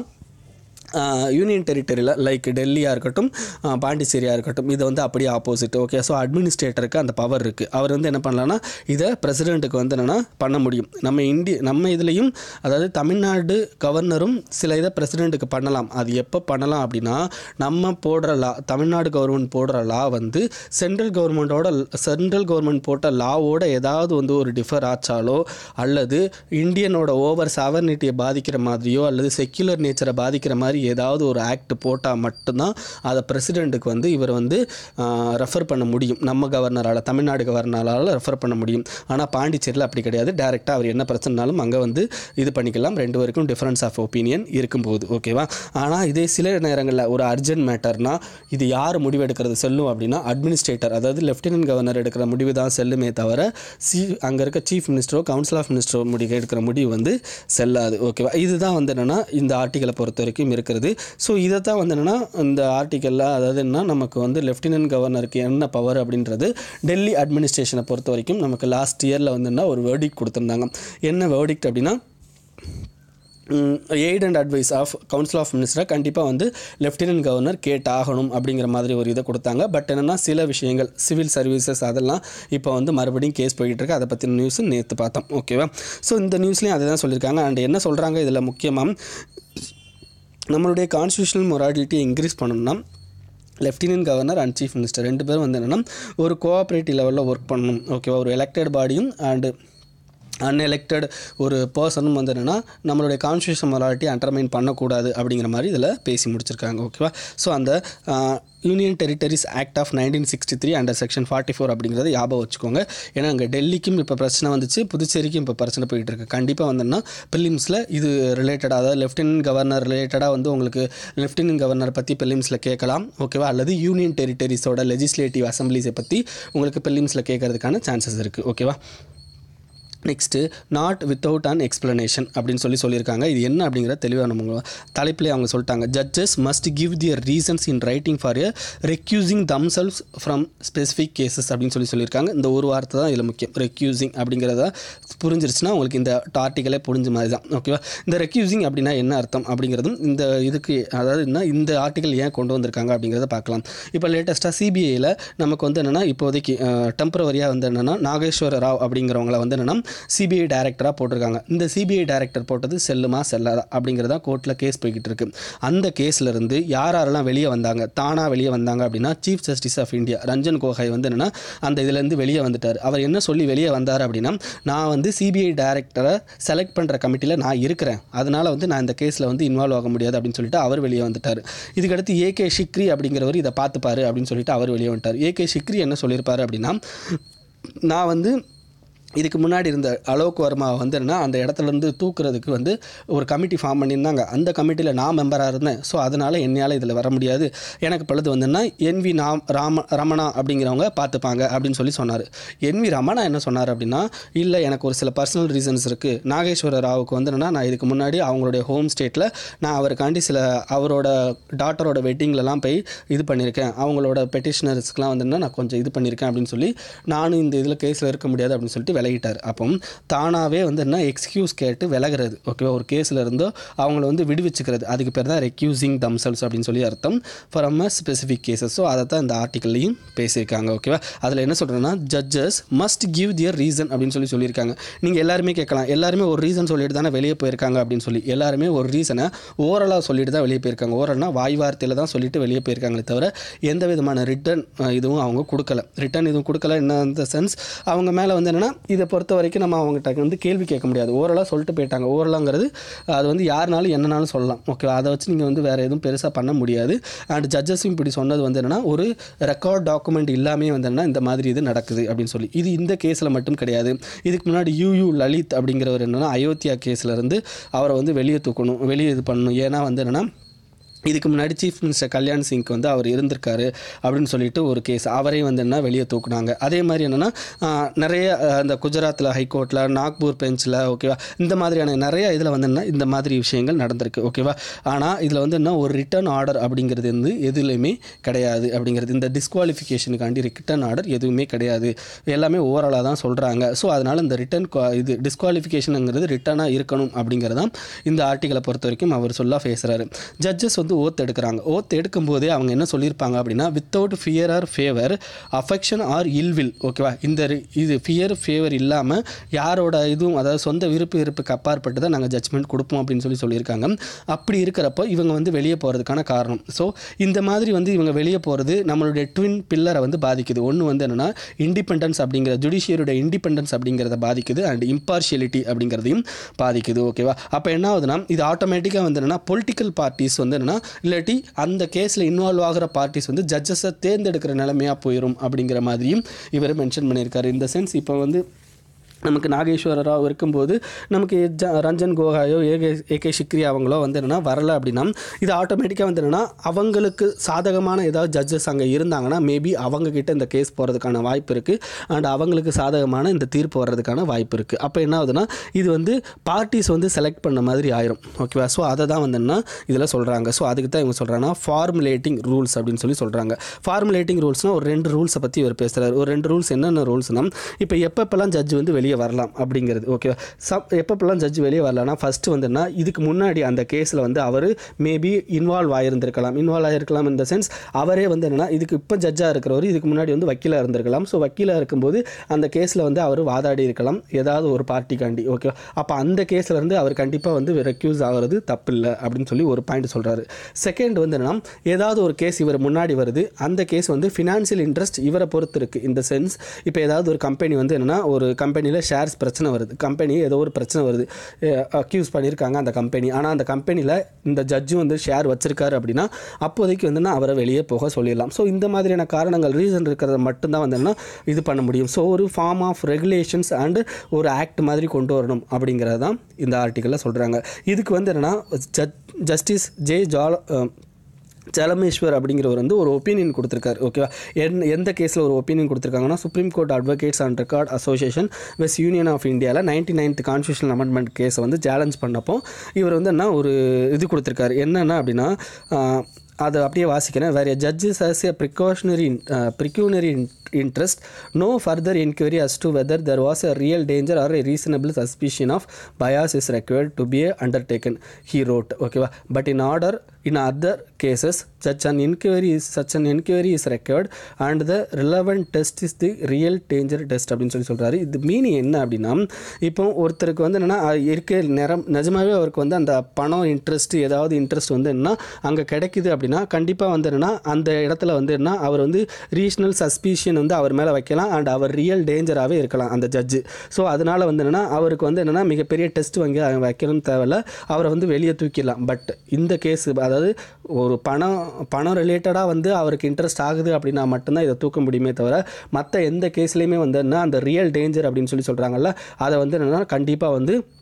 யூனியன் டெரிட்டரியில் லைக் டெல்லியாக இருக்கட்டும் பாண்டிச்சேரியாக இருக்கட்டும் இது வந்து அப்படியே ஆப்போசிட் ஓகே. ஸோ அட்மினிஸ்ட்ரேட்டருக்கு அந்த பவர் இருக்குது. அவர் வந்து என்ன பண்ணலான்னா இதை பிரசிடெண்ட்டுக்கு வந்து என்னென்னா பண்ண முடியும். நம்ம இந்திய நம்ம இதுலேயும் அதாவது தமிழ்நாடு கவர்னரும் சில இதை பிரசிடெண்ட்டுக்கு பண்ணலாம். அது எப்போ பண்ணலாம் அப்படின்னா நம்ம போடுற லா தமிழ்நாடு கவர்மெண்ட் போடுற லா வந்து சென்ட்ரல் கவர்மெண்ட்டோட சென்ட்ரல் கவர்மெண்ட் போட்ட லாவோட ஏதாவது வந்து ஒரு டிஃபர் ஆச்சாலோ அல்லது இந்தியனோட ஓவர் சாவர்னிட்டியை பாதிக்கிற மாதிரியோ அல்லது செக்யுலர் நேச்சரை பாதிக்கிற மாதிரி ஏதாவது ஒரு ஆக்ட் போட்டால் மட்டும்தான் அதை பிரசிடெண்ட்டுக்கு வந்து இவர் வந்து ரெஃபர் பண்ண முடியும். நம்ம கவர்னரால் தமிழ்நாடு கவர்னரால் ரெஃபர் பண்ண முடியும். ஆனால் பாண்டிச்சேரியில் அப்படி கிடையாது. டேரெக்டாக அவர் என்ன பிரச்சனைனாலும் அங்கே வந்து இது பண்ணிக்கலாம். ரெண்டு பேருக்கும் டிஃப்ரென்ஸ் ஆஃப் ஒப்பீனியன் இருக்கும்போது ஓகேவா. ஆனால் இதே சில நேரங்களில் ஒரு அர்ஜென்ட் மேட்டர்னால் இது யார் முடிவு எடுக்கிறது செல்லும் அப்படின்னா அட்மினிஸ்ட்ரேட்டர் அதாவது லெஃப்டினன்ட் கவர்னர் எடுக்கிற முடிவு தான் செல்லுமே தவிர சி அங்கே இருக்க சீஃப் மினிஸ்டரோ கவுன்சில் ஆஃப் மினிஸ்டரோ முடிவு எடுக்கிற முடிவு வந்து செல்லாது ஓகேவா. இதுதான் வந்து என்னென்னா இந்த ஆர்டிக்கலை பொறுத்த வரைக்கும் இருக்கிறது. ஸோ இதை தான் வந்து என்னென்னா இந்த ஆர்டிக்கலில் அதாவது என்ன நமக்கு வந்து லெஃப்டினன்ட் கவர்னருக்கு என்ன பவர் அப்படின்றது டெல்லி அட்மினிஸ்ட்ரேஷனை பொறுத்த வரைக்கும் நமக்கு லாஸ்ட் இயரில் வந்து என்ன ஒரு வேர்டிக்ட் கொடுத்துருந்தாங்க. என்ன வேர்டிக்ட் அப்படின்னா aid and advice of council of மினிஸ்டரை கண்டிப்பாக வந்து லெஃப்டினன்ட் கவர்னர் கேட்டாகணும் அப்படிங்கிற மாதிரி ஒரு இதை கொடுத்தாங்க. பட் என்னென்னா சில விஷயங்கள் சிவில் சர்வீசஸ் அதெல்லாம் இப்போ வந்து மறுபடியும் கேஸ் போய்கிட்டு அதை பற்றின நியூஸ் நேற்று பார்த்தோம் ஓகேவா. ஸோ இந்த நியூஸ்லேயும் அதை தான் சொல்லியிருக்காங்க. அண்ட் என்ன சொல்கிறாங்க இதில் முக்கியமாக நம்மளுடைய கான்ஸ்டியூஷனல் மொராலிட்டியை இன்க்ரீஸ் பண்ணணும்னா lieutenant governor and chief minister ரெண்டு பேரும் வந்து என்னென்னா ஒரு கோஆப்ரேட்டிவ் லெவலில் ஒர்க் பண்ணணும் ஓகேவா. ஒரு எலெக்டட் பாடியும் அண்டு அன்எலெக்டட் ஒரு பர்சனும் வந்து என்னென்னா நம்மளுடைய கான்ஸ்டியூஷன் மொராலிட்டி அண்டர்மைன் பண்ணக்கூடாது அப்படிங்கிற மாதிரி இதில் பேசி முடிச்சிருக்காங்க ஓகேவா. ஸோ அந்த union territories act of nineteen sixty three under section forty four அப்படிங்கிறத ஞாபகம் வச்சுக்கோங்க. ஏன்னா அங்கே டெல்லிக்கும் இப்போ பிரச்சனை வந்துச்சு, புதுச்சேரிக்கும் இப்போ பிரச்சனை போயிட்டு இருக்கு. கண்டிப்பாக வந்தோன்னா பிலிம்ஸில் இது ரிலேட்டடாக அதாவது லெஃப்டினன்ட் கவர்னர் ரிலேட்டடாக வந்து உங்களுக்கு லெஃப்டினன்ட் கவர்னர் பற்றி பிலிம்ஸில் கேட்கலாம் ஓகேவா. அல்லது யூனியன் டெரிட்டரிஸோட லெஜிஸ்லேட்டிவ் அசம்பிளிஸை பற்றி உங்களுக்கு பிலிம்ஸில் கேட்கறதுக்கான சான்சஸ் இருக்குது ஓகேவா. Next not without an explanation அப்படின்னு சொல்லி சொல்லியிருக்காங்க. இது என்ன அப்படிங்கிற தெளிவாக நம்ம தலைப்பிலே அவங்க சொல்லிட்டாங்க. Judges must give their reasons in writing for a recusing themselves from specific cases அப்படின்னு சொல்லி சொல்லியிருக்காங்க. இந்த ஒரு வார்த்தை தான் இதில் முக்கியம். ரெக்யூசிங் அப்படிங்கிறத புரிஞ்சிருச்சுன்னா உங்களுக்கு இந்த ஆர்டிக்கலே புரிஞ்ச மாதிரி தான் ஓகேவா. இந்த ரெக்யூசிங் அப்படின்னா என்ன அர்த்தம் அப்படிங்கிறதும் இந்த இதுக்கு அதாவது என்ன இந்த ஆர்டிக்கல் ஏன் கொண்டு வந்திருக்காங்க அப்படிங்கிறத பார்க்கலாம். இப்போ லேட்டஸ்ட்டாக சிபிஐயில் நமக்கு வந்து என்னென்னா இப்போதைக்கு டெம்பரவரியாக வந்து என்னென்னா நாகேஸ்வர ராவ் அப்படிங்கிறவங்கள வந்து என்னென்னா சிபிஐ டைரக்டராக போட்டிருக்காங்க. இந்த சிபிஐ டைரக்டர் போட்டது செல்லுமா செல்லாதா அப்படிங்கிறதா கோர்ட்டில் கேஸ் போய்கிட்டு இருக்கு. அந்த கேஸ்லேருந்து யார் யாரெல்லாம் வெளியே வந்தாங்க தானாக வெளியே வந்தாங்க அப்படின்னா chief justice of India Ranjan Gogoi வந்து என்னென்னா அந்த இதுலேருந்து வெளியே வந்துட்டார். அவர் என்ன சொல்லி வெளியே வந்தார் அப்படின்னா நான் வந்து சிபிஐ டைரக்டரை செலக்ட் பண்ணுற கமிட்டியில் நான் இருக்கிறேன், அதனால் வந்து நான் இந்த கேஸில் வந்து இன்வால்வ் ஆக முடியாது அப்படின்னு சொல்லிட்டு அவர் வெளியே வந்துட்டார். இதுக்கடுத்து ஏகே சிக்ரி அப்படிங்கிறவர் இதை பார்த்துப்பாரு அப்படின்னு சொல்லிட்டு அவர் வெளியே வந்துட்டார். ஏகே சிக்ரி என்ன சொல்லியிருப்பார் அப்படின்னா நான் வந்து இதுக்கு முன்னாடி இருந்த அலோக் வர்மா வந்து என்ன அந்த இடத்துலேருந்து தூக்குறதுக்கு வந்து ஒரு கமிட்டி ஃபார்ம் பண்ணியிருந்தாங்க. அந்த கமிட்டியில் நான் மெம்பராக இருந்தேன். ஸோ அதனால் என்னால் இதில் வர முடியாது. எனக்கு பழுது வந்துன்னா என்வி நாம் ராம ரமணா அப்படிங்கிறவங்க பார்த்துப்பாங்க அப்படின்னு சொல்லி சொன்னார். என்வி ரமணா என்ன சொன்னார் அப்படின்னா இல்லை எனக்கு ஒரு சில பர்சனல் ரீசன்ஸ் இருக்குது. நாகேஸ்வர ராவுக்கு வந்து என்னென்னா நான் இதுக்கு முன்னாடி அவங்களுடைய ஹோம் ஸ்டேட்டில் நான் அவருக்காண்டி சில அவரோட டாட்டரோட வெட்டிங்லலாம் போய் இது பண்ணியிருக்கேன், அவங்களோட பெட்டிஷனர்ஸ்க்கெலாம் வந்துன்னா நான் கொஞ்சம் இது பண்ணியிருக்கேன் அப்படின்னு சொல்லி நானும் இந்த இதில் கேஸில் இருக்க முடியாது அப்படின்னு சொல்லிட்டு விலகிட்டார். அப்போ தானாகவே வந்து என்ன எக்ஸ்கியூஸ் கேட்டு விலகிறது. ஓகேவா, ஒரு கேஸில் இருந்தோ அவங்கள வந்து விடுவிச்சுக்கிறது, அதுக்கு பேர் தான் ரெக்யூசிங் தம்செல்ஸ் அப்படின்னு சொல்லி அர்த்தம் from a specific cases. So அதை தான் இந்த ஆர்டிக்கல்லையும் பேசியிருக்காங்க. ஓகேவா, அதில் என்ன சொல்கிறேன்னா judges must give their reason அப்படின்னு சொல்லி சொல்லியிருக்காங்க. நீங்கள் எல்லாருமே கேட்கலாம், எல்லாருமே ஒரு ரீசன் சொல்லிட்டு தானே வெளியே போயிருக்காங்க அப்படின்னு சொல்லி. எல்லாருமே ஒரு ரீசனை ஓரலாக சொல்லிட்டு தான் வெளியே போயிருக்காங்க. ஓரல்னா வாய் வார்த்தையில் தான் சொல்லிட்டு வெளியே போயிருக்காங்களே தவிர எந்த விதமான ரிட்டன் இதுவும் அவங்க கொடுக்கல. ரிட்டன் இதுவும் கொடுக்கல. என்ன இந்த சென்ஸ் அவங்க மேலே வந்து என்னென்னா இதை பொறுத்த வரைக்கும் நம்ம அவங்ககிட்ட வந்து கேள்வி கேட்க முடியாது. ஓரலாக சொல்லிட்டு போயிட்டாங்க. ஓரலாங்கிறது அது வந்து யாருனாலும் என்னன்னாலும் சொல்லலாம். ஓகே, அதை வச்சு நீங்கள் வந்து வேறு எதுவும் பெருசாக பண்ண முடியாது. அண்ட் ஜட்ஜஸும் இப்படி சொன்னது வந்து என்னென்னா ஒரு ரெக்கார்ட் டாக்குமெண்ட் இல்லாமே வந்து என்ன இந்த மாதிரி இது நடக்குது அப்படின்னு சொல்லி. இது இந்த கேஸில் மட்டும் கிடையாது. இதுக்கு முன்னாடி யூ லலித் அப்படிங்கிறவர் என்னென்னா அயோத்தியா கேஸில் இருந்து அவரை வந்து வெளியே தூக்கணும், வெளியே இது பண்ணணும். ஏன்னா வந்து என்னென்னா இதுக்கு முன்னாடி சீஃப் மினிஸ்டர் கல்யாண் சிங்க்கு வந்து அவர் இருந்திருக்காரு அப்படின்னு சொல்லிட்டு ஒரு கேஸ், அவரையும் வந்து என்ன வெளியே தூக்குனாங்க. அதே மாதிரி என்னென்னா நிறைய அந்த குஜராத்தில் ஹைகோர்ட்டில், நாக்பூர் பெஞ்சில், ஓகேவா, இந்த மாதிரியான நிறைய இதில் வந்து என்ன இந்த மாதிரி விஷயங்கள் நடந்திருக்கு. ஓகேவா, ஆனால் இதில் வந்து என்ன ஒரு ரிட்டர்ன் ஆர்டர் அப்படிங்கிறது வந்து எதுலையுமே கிடையாது அப்படிங்கிறது. இந்த டிஸ்குவாலிஃபிகேஷனுக்காண்டி ரிட்டர்ன் ஆர்டர் எதுவுமே கிடையாது. எல்லாமே ஓவராலாக தான் சொல்கிறாங்க. ஸோ அதனால் இந்த ரிட்டர்ன் இது டிஸ்குவாலிஃபிகேஷனுங்கிறது ரிட்டர்னாக இருக்கணும் அப்படிங்கிறதான் இந்த ஆர்டிக்கலை பொறுத்த வரைக்கும் அவர் சொல்ல பேசுகிறாரு. ஜட்ஜஸ் வந்து ஓத் எடுக்கிறாங்க. ஓத் எடுக்கும் போதே அவங்க என்ன சொல்லியிருப்பாங்க அப்படின்னா without fear or favour, affection or ill will. ஓகேவா, இந்த இது ஃபியர் ஃபேவர் இல்லாமல் யாரோட இதுவும் அதாவது சொந்த விருப்பு விருப்புக்கு அப்பாற்பட்டு தான் நாங்கள் ஜட்ஜ்மெண்ட் கொடுப்போம் அப்படின்னு சொல்லி சொல்லியிருக்காங்க. அப்படி இருக்கிறப்போ இவங்க வந்து வெளியே போகிறதுக்கான காரணம். ஸோ இந்த மாதிரி வந்து இவங்க வெளியே போகிறது நம்மளுடைய ட்வின் பில்லரை வந்து பாதிக்குது. ஒன்று வந்து என்னென்னா இண்டிபெண்டன்ஸ் அப்படிங்கிற ஜுடிஷியரியோட இண்டிபெண்டன்ஸ் அப்படிங்கிறத பாதிக்குது. அண்ட் இம்பார்ஷியலிட்டி அப்படிங்கிறதையும் பாதிக்குது. ஓகேவா, அப்போ என்ன ஆகுதுன்னா இது ஆட்டோமேட்டிக்காக வந்து என்னென்னா பொலிட்டிக்கல் பார்ட்டிஸ் வந்து என்னென்னா இல்லாட்டி அந்த கேஸில் இன்வால்வ் ஆகிற பார்ட்டிஸ் வந்து ஜட்ஜஸை தேர்ந்தெடுக்கிற நிலைமையாக போயிடும் அப்படிங்கிற மாதிரியும் இவர் மென்ஷன் பண்ணியிருக்காரு. இந்த சென்ஸ் இப்போ வந்து நமக்கு நாகேஸ்வர ராவ் இருக்கும்போது நமக்கு ஜ ரஞ்சன் கோகாயோ ஏகே ஏகே சிக்ரி அவங்களோ வந்து என்னென்னா வரலை அப்படின்னா இது ஆட்டோமேட்டிக்காக வந்து என்னென்னா அவங்களுக்கு சாதகமான ஏதாவது ஜட்ஜஸ் அங்கே இருந்தாங்கன்னா மேபி அவங்கக்கிட்ட இந்த கேஸ் போகிறதுக்கான வாய்ப்பு இருக்குது. அண்ட் அவங்களுக்கு சாதகமான இந்த தீர்ப்பு வர்றதுக்கான வாய்ப்பு இருக்குது. அப்போ என்ன ஆகுதுன்னா இது வந்து பார்ட்டிஸ் வந்து செலக்ட் பண்ண மாதிரி ஆயிரும். ஓகேவா, ஸோ அதை தான் வந்து என்ன இதில் சொல்கிறாங்க. ஸோ அதுக்கு தான் இவங்க சொல்கிறாங்கன்னா ஃபார்முலேட்டிங் ரூல்ஸ் அப்படின்னு சொல்லி சொல்கிறாங்க. ஃபார்முலேட்டிங் ரூல்ஸ்னால் ஒரு ரெண்டு ரூல்ஸை பற்றி இவர் பேசுகிறார். ஒரு ரெண்டு ரூல்ஸ் என்னென்ன ரூல்ஸ்னால் இப்போ எப்பப்பெல்லாம் ஜட்ஜ் வந்து வெளியே வரலாம் அப்படிங்கிறது. ஓகேவா, சப் எப்பப்பெல்லாம் ஜட்ஜ் வெளியே வரலாம்னா ஃபஸ்ட்டு வந்துன்னா இதுக்கு முன்னாடி அந்த கேஸில் வந்து அவர் மேபி இன்வால்வ் ஆகியிருந்திருக்கலாம். இன்வால்வ் ஆகிருக்கலாம் இந்த சென்ஸ் அவரே வந்து என்னென்னா இதுக்கு இப்போ ஜட்ஜாக இருக்கிறவர் இதுக்கு முன்னாடி வந்து வக்கீலாக இருந்திருக்கலாம். ஸோ வக்கீலாக இருக்கும்போது அந்த கேஸில் வந்து அவர் வாதாடி இருக்கலாம் ஏதாவது ஒரு பார்ட்டிக்காண்டி. ஓகேவா, அப்போ அந்த கேஸில் இருந்து அவர் கண்டிப்பாக வந்து ரெக்யூஸ் ஆகிறது தப்பு இல்லை அப்படின்னு சொல்லி ஒரு பாயிண்ட் சொல்கிறாரு. செகண்ட் வந்து என்னென்னா ஏதாவது ஒரு கேஸ் இவர் முன்னாடி வருது, அந்த கேஸ் வந்து ஃபினான்ஷியல் இன்ட்ரெஸ்ட் இவரை பொறுத்து இருக்குது. இந்த சென்ஸ் இப்போ ஏதாவது ஒரு கம்பெனி வந்து என்னென்னா ஒரு கம்பெனியில் ஷேர்ஸ் பிரச்சனை வருது, கம்பெனி ஏதோ ஒரு பிரச்சனை வருது, அக்யூஸ் பண்ணியிருக்காங்க அந்த கம்பெனி, ஆனால் அந்த கம்பெனியில் இந்த ஜட்ஜும் வந்து ஷேர் வச்சிருக்காரு அப்படின்னா அப்போதைக்கு வந்துன்னா அவரை வெளியே போக சொல்லிடலாம். ஸோ இந்த மாதிரியான காரணங்கள் ரீசன் இருக்கிறத மட்டும்தான் வந்துன்னா இது பண்ண முடியும். ஸோ ஒரு ஃபார்ம் ஆஃப் ரெகுலேஷன்ஸ் அண்டு ஒரு ஆக்ட் மாதிரி கொண்டு வரணும் அப்படிங்கிறது தான் இந்த ஆர்டிக்கலில் சொல்கிறாங்க. இதுக்கு வந்து என்னென்னா ஜட் ஜஸ்டிஸ் ஜே ஜால் ஜலமேஸ்வர் அப்படிங்கிறவர் வந்து ஒரு ஒப்பீனியன் கொடுத்துருக்காரு. ஓகேவா, என் எந்த கேஸில் ஒரு ஒப்பீனியன் கொடுத்துருக்காங்கன்னா Supreme Court advocates and record association வெஸ்ட் யூனியன் ஆஃப் இந்தியாவில் நைன்டி நைன்த் கான்ஸ்டியூஷனல் அமெண்ட்மெண்ட் கேஸை வந்து சேலஞ்ச் பண்ணப்போ இவர் வந்து என்ன ஒரு இது கொடுத்துருக்காரு. என்னென்னா அப்படின்னா அதை அப்படியே வாசிக்கிறேன். வேறு judges has a precautionary pecuniary interest, no further inquiry as to whether there was a real danger or a reasonable suspicion of bias is required to be undertaken, he wrote. Okay, but in order in other cases such an inquiry is such an inquiry is required and the relevant test is the real danger test அப்படின்னு சொல்லி சொல்கிறாரு. இது மீனிங் என்ன அப்படின்னா இப்போ ஒருத்தருக்கு வந்து என்னென்னா இருக்க நேரம் நிஜமாகவே அவருக்கு வந்து அந்த பணம் இன்ட்ரெஸ்ட் ஏதாவது இன்ட்ரெஸ்ட் வந்து என்னன்னா அங்கே கிடைக்குது அப்படின்னா கண்டிப்பாக வந்து என்னென்னா அந்த இடத்துல வந்து என்ன அவர் வந்து ரீசனல் சஸ்பீஷன் வந்து அவர் மேலே வைக்கலாம் அண்ட் அவர் ரியல் டேஞ்சராகவே இருக்கலாம் அந்த ஜட்ஜு. ஸோ அதனால் வந்து என்னென்னா அவருக்கு வந்து என்னென்னா மிகப்பெரிய டெஸ்ட் வாங்கி வைக்கணும்னு தேவையில்ல, அவரை வந்து வெளியே தூக்கிடலாம். பட் இந்த கேஸ் அதாவது ஒரு பணம் பணம் ரிலேட்டடாக வந்து அவருக்கு இன்ட்ரெஸ்ட் ஆகுது அப்படின்னா மட்டும்தான் இதை தூக்க முடியுமே தவிர மற்ற எந்த கேஸ்லேயுமே வந்து என்ன அந்த ரியல் டேஞ்சர் அப்படின்னு சொல்லி சொல்கிறாங்கல்ல அதை வந்து என்னென்னா கண்டிப்பாக வந்து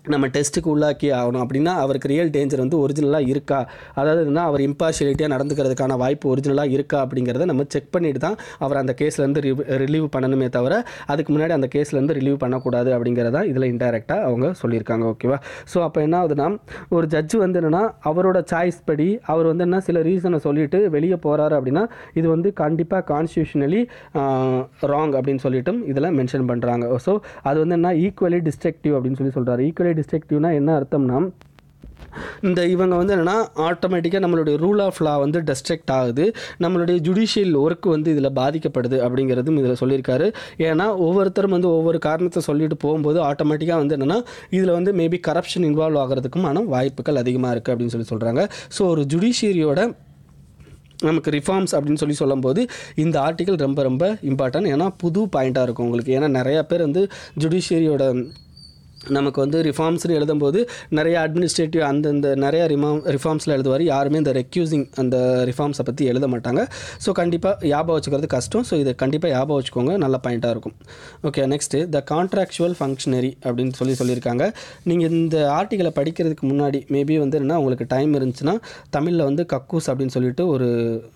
நம்ம டெஸ்ட்டுக்கு உள்ளாக்கி ஆகணும் அப்படின்னா அவருக்கு ரியல் டேஞ்சர் வந்து ஒரிஜினலாக இருக்கா, அதாவதுன்னா அவர் இம்பார்ஷியலிட்டியாக நடந்துக்கிறதுக்கான வாய்ப்பு ஒரிஜினலாக இருக்கா அப்படிங்கிறத நம்ம செக் பண்ணிட்டு தான் அவர் அந்த கேஸ்லேருந்து ரிலீவ் பண்ணணுமே தவிர அதுக்கு முன்னாடி அந்த கேஸ்லேருந்து ரிலீவ் பண்ணக்கூடாது அப்படிங்கிறதான் இதில் இன்டைரக்டாக அவங்க சொல்லியிருக்காங்க. ஓகேவா? ஸோ அப்போ என்ன ஆகுதுன்னா ஒரு ஜட்ஜு வந்து என்னென்னா அவரோட சாய்ஸ் படி அவர் வந்து என்ன சில ரீசனை சொல்லிவிட்டு வெளியே போகிறாரு அப்படின்னா இது வந்து கண்டிப்பாக கான்ஸ்டியூஷனலி ராங் அப்படின்னு சொல்லிட்டும் இதில் மென்ஷன் பண்ணுறாங்க. ஸோ அது வந்து என்ன ஈக்குவலி டிஸ்ட்ரக்டிவ் அப்படின்னு சொல்லி சொல்கிறாரு. ஈக்குவலி டிஸ்ட்ரக்டிவ்னா என்ன அர்த்தம்னா இந்த இவங்க வந்து என்னென்னா ஆட்டோமேட்டிக்காக நம்மளுடைய ரூல் ஆஃப் லா வந்து டிஸ்ட்ரக்ட் ஆகுது, நம்மளுடைய ஜுடிஷியல் ஒர்க்கு வந்து இதில் பாதிக்கப்படுது அப்படிங்கிறதும் இதில் சொல்லியிருக்காரு. ஏன்னா ஒவ்வொருத்தரும் வந்து ஒவ்வொரு காரணத்தை சொல்லிட்டு போகும்போது ஆட்டோமேட்டிக்காக வந்து என்னென்னா இதில் வந்து மேபி கரப்ஷன் இன்வால்வ் ஆகிறதுக்குமான வாய்ப்புகள் அதிகமாக இருக்குது அப்படின்னு சொல்லி சொல்கிறாங்க. ஸோ ஒரு ஜுடிஷியரியோட நமக்கு ரிஃபார்ம்ஸ் அப்படின்னு சொல்லி சொல்லும்போது இந்த ஆர்டிக்கல் ரொம்ப ரொம்ப இம்பார்ட்டன்ட். ஏன்னா புது பாயிண்ட்டாக இருக்கும் உங்களுக்கு. ஏன்னா நிறையா பேர் வந்து ஜுடிஷியரியோட நமக்கு வந்து ரிஃபார்ம்ஸ்னு எழுதும்போது நிறைய அட்மினிஸ்ட்ரேட்டிவ் அந்தந்த நிறையா ரிமாம் ரிஃபார்ம்ஸில் எழுதுவார், யாருமே இந்த ரெக்யூசிங் அந்த ரிஃபார்ம்ஸை பற்றி எழுத மாட்டாங்க. ஸோ கண்டிப்பாக ஞாபகம் வச்சுக்கிறது கஷ்டம். ஸோ இதை கண்டிப்பாக ஞாபகம் வச்சுக்கோங்க, நல்ல பாயிண்ட்டாக இருக்கும். Okay, next the contractual functionary அப்படின்னு சொல்லி சொல்லியிருக்காங்க. நீங்கள் இந்த ஆர்டிக்கலை படிக்கிறதுக்கு முன்னாடி மேபி வந்து என்ன உங்களுக்கு டைம் இருந்துச்சுன்னா தமிழில் வந்து கக்கூஸ் அப்படின்னு சொல்லிட்டு ஒரு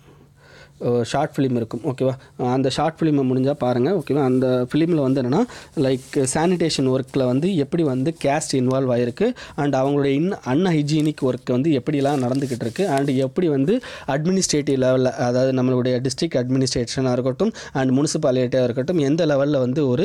ஷார்ட் ஃபிலிம் இருக்கும். ஓகேவா? அந்த ஷார்ட் ஃபிலிமை முடிஞ்சால் பாருங்கள். ஓகேவா? அந்த ஃபிலிமில் வந்து என்னென்னா லைக் சானிடேஷன் ஒர்க்கில் வந்து எப்படி வந்து கேஸ்ட் இன்வால்வ் ஆகிருக்கு அண்ட் அவங்களுடைய இன் அன்ஹைஜீனிக் ஒர்க் வந்து எப்படிலாம் நடந்துக்கிட்டு இருக்குது அண்ட் எப்படி வந்து அட்மினிஸ்ட்ரேட்டிவ் லெவலில் அதாவது நம்மளுடைய டிஸ்ட்ரிக்ட் அட்மினிஸ்ட்ரேஷனாக இருக்கட்டும் அண்ட் முனிசிபாலிட்டியாக இருக்கட்டும் எந்த லெவலில் வந்து ஒரு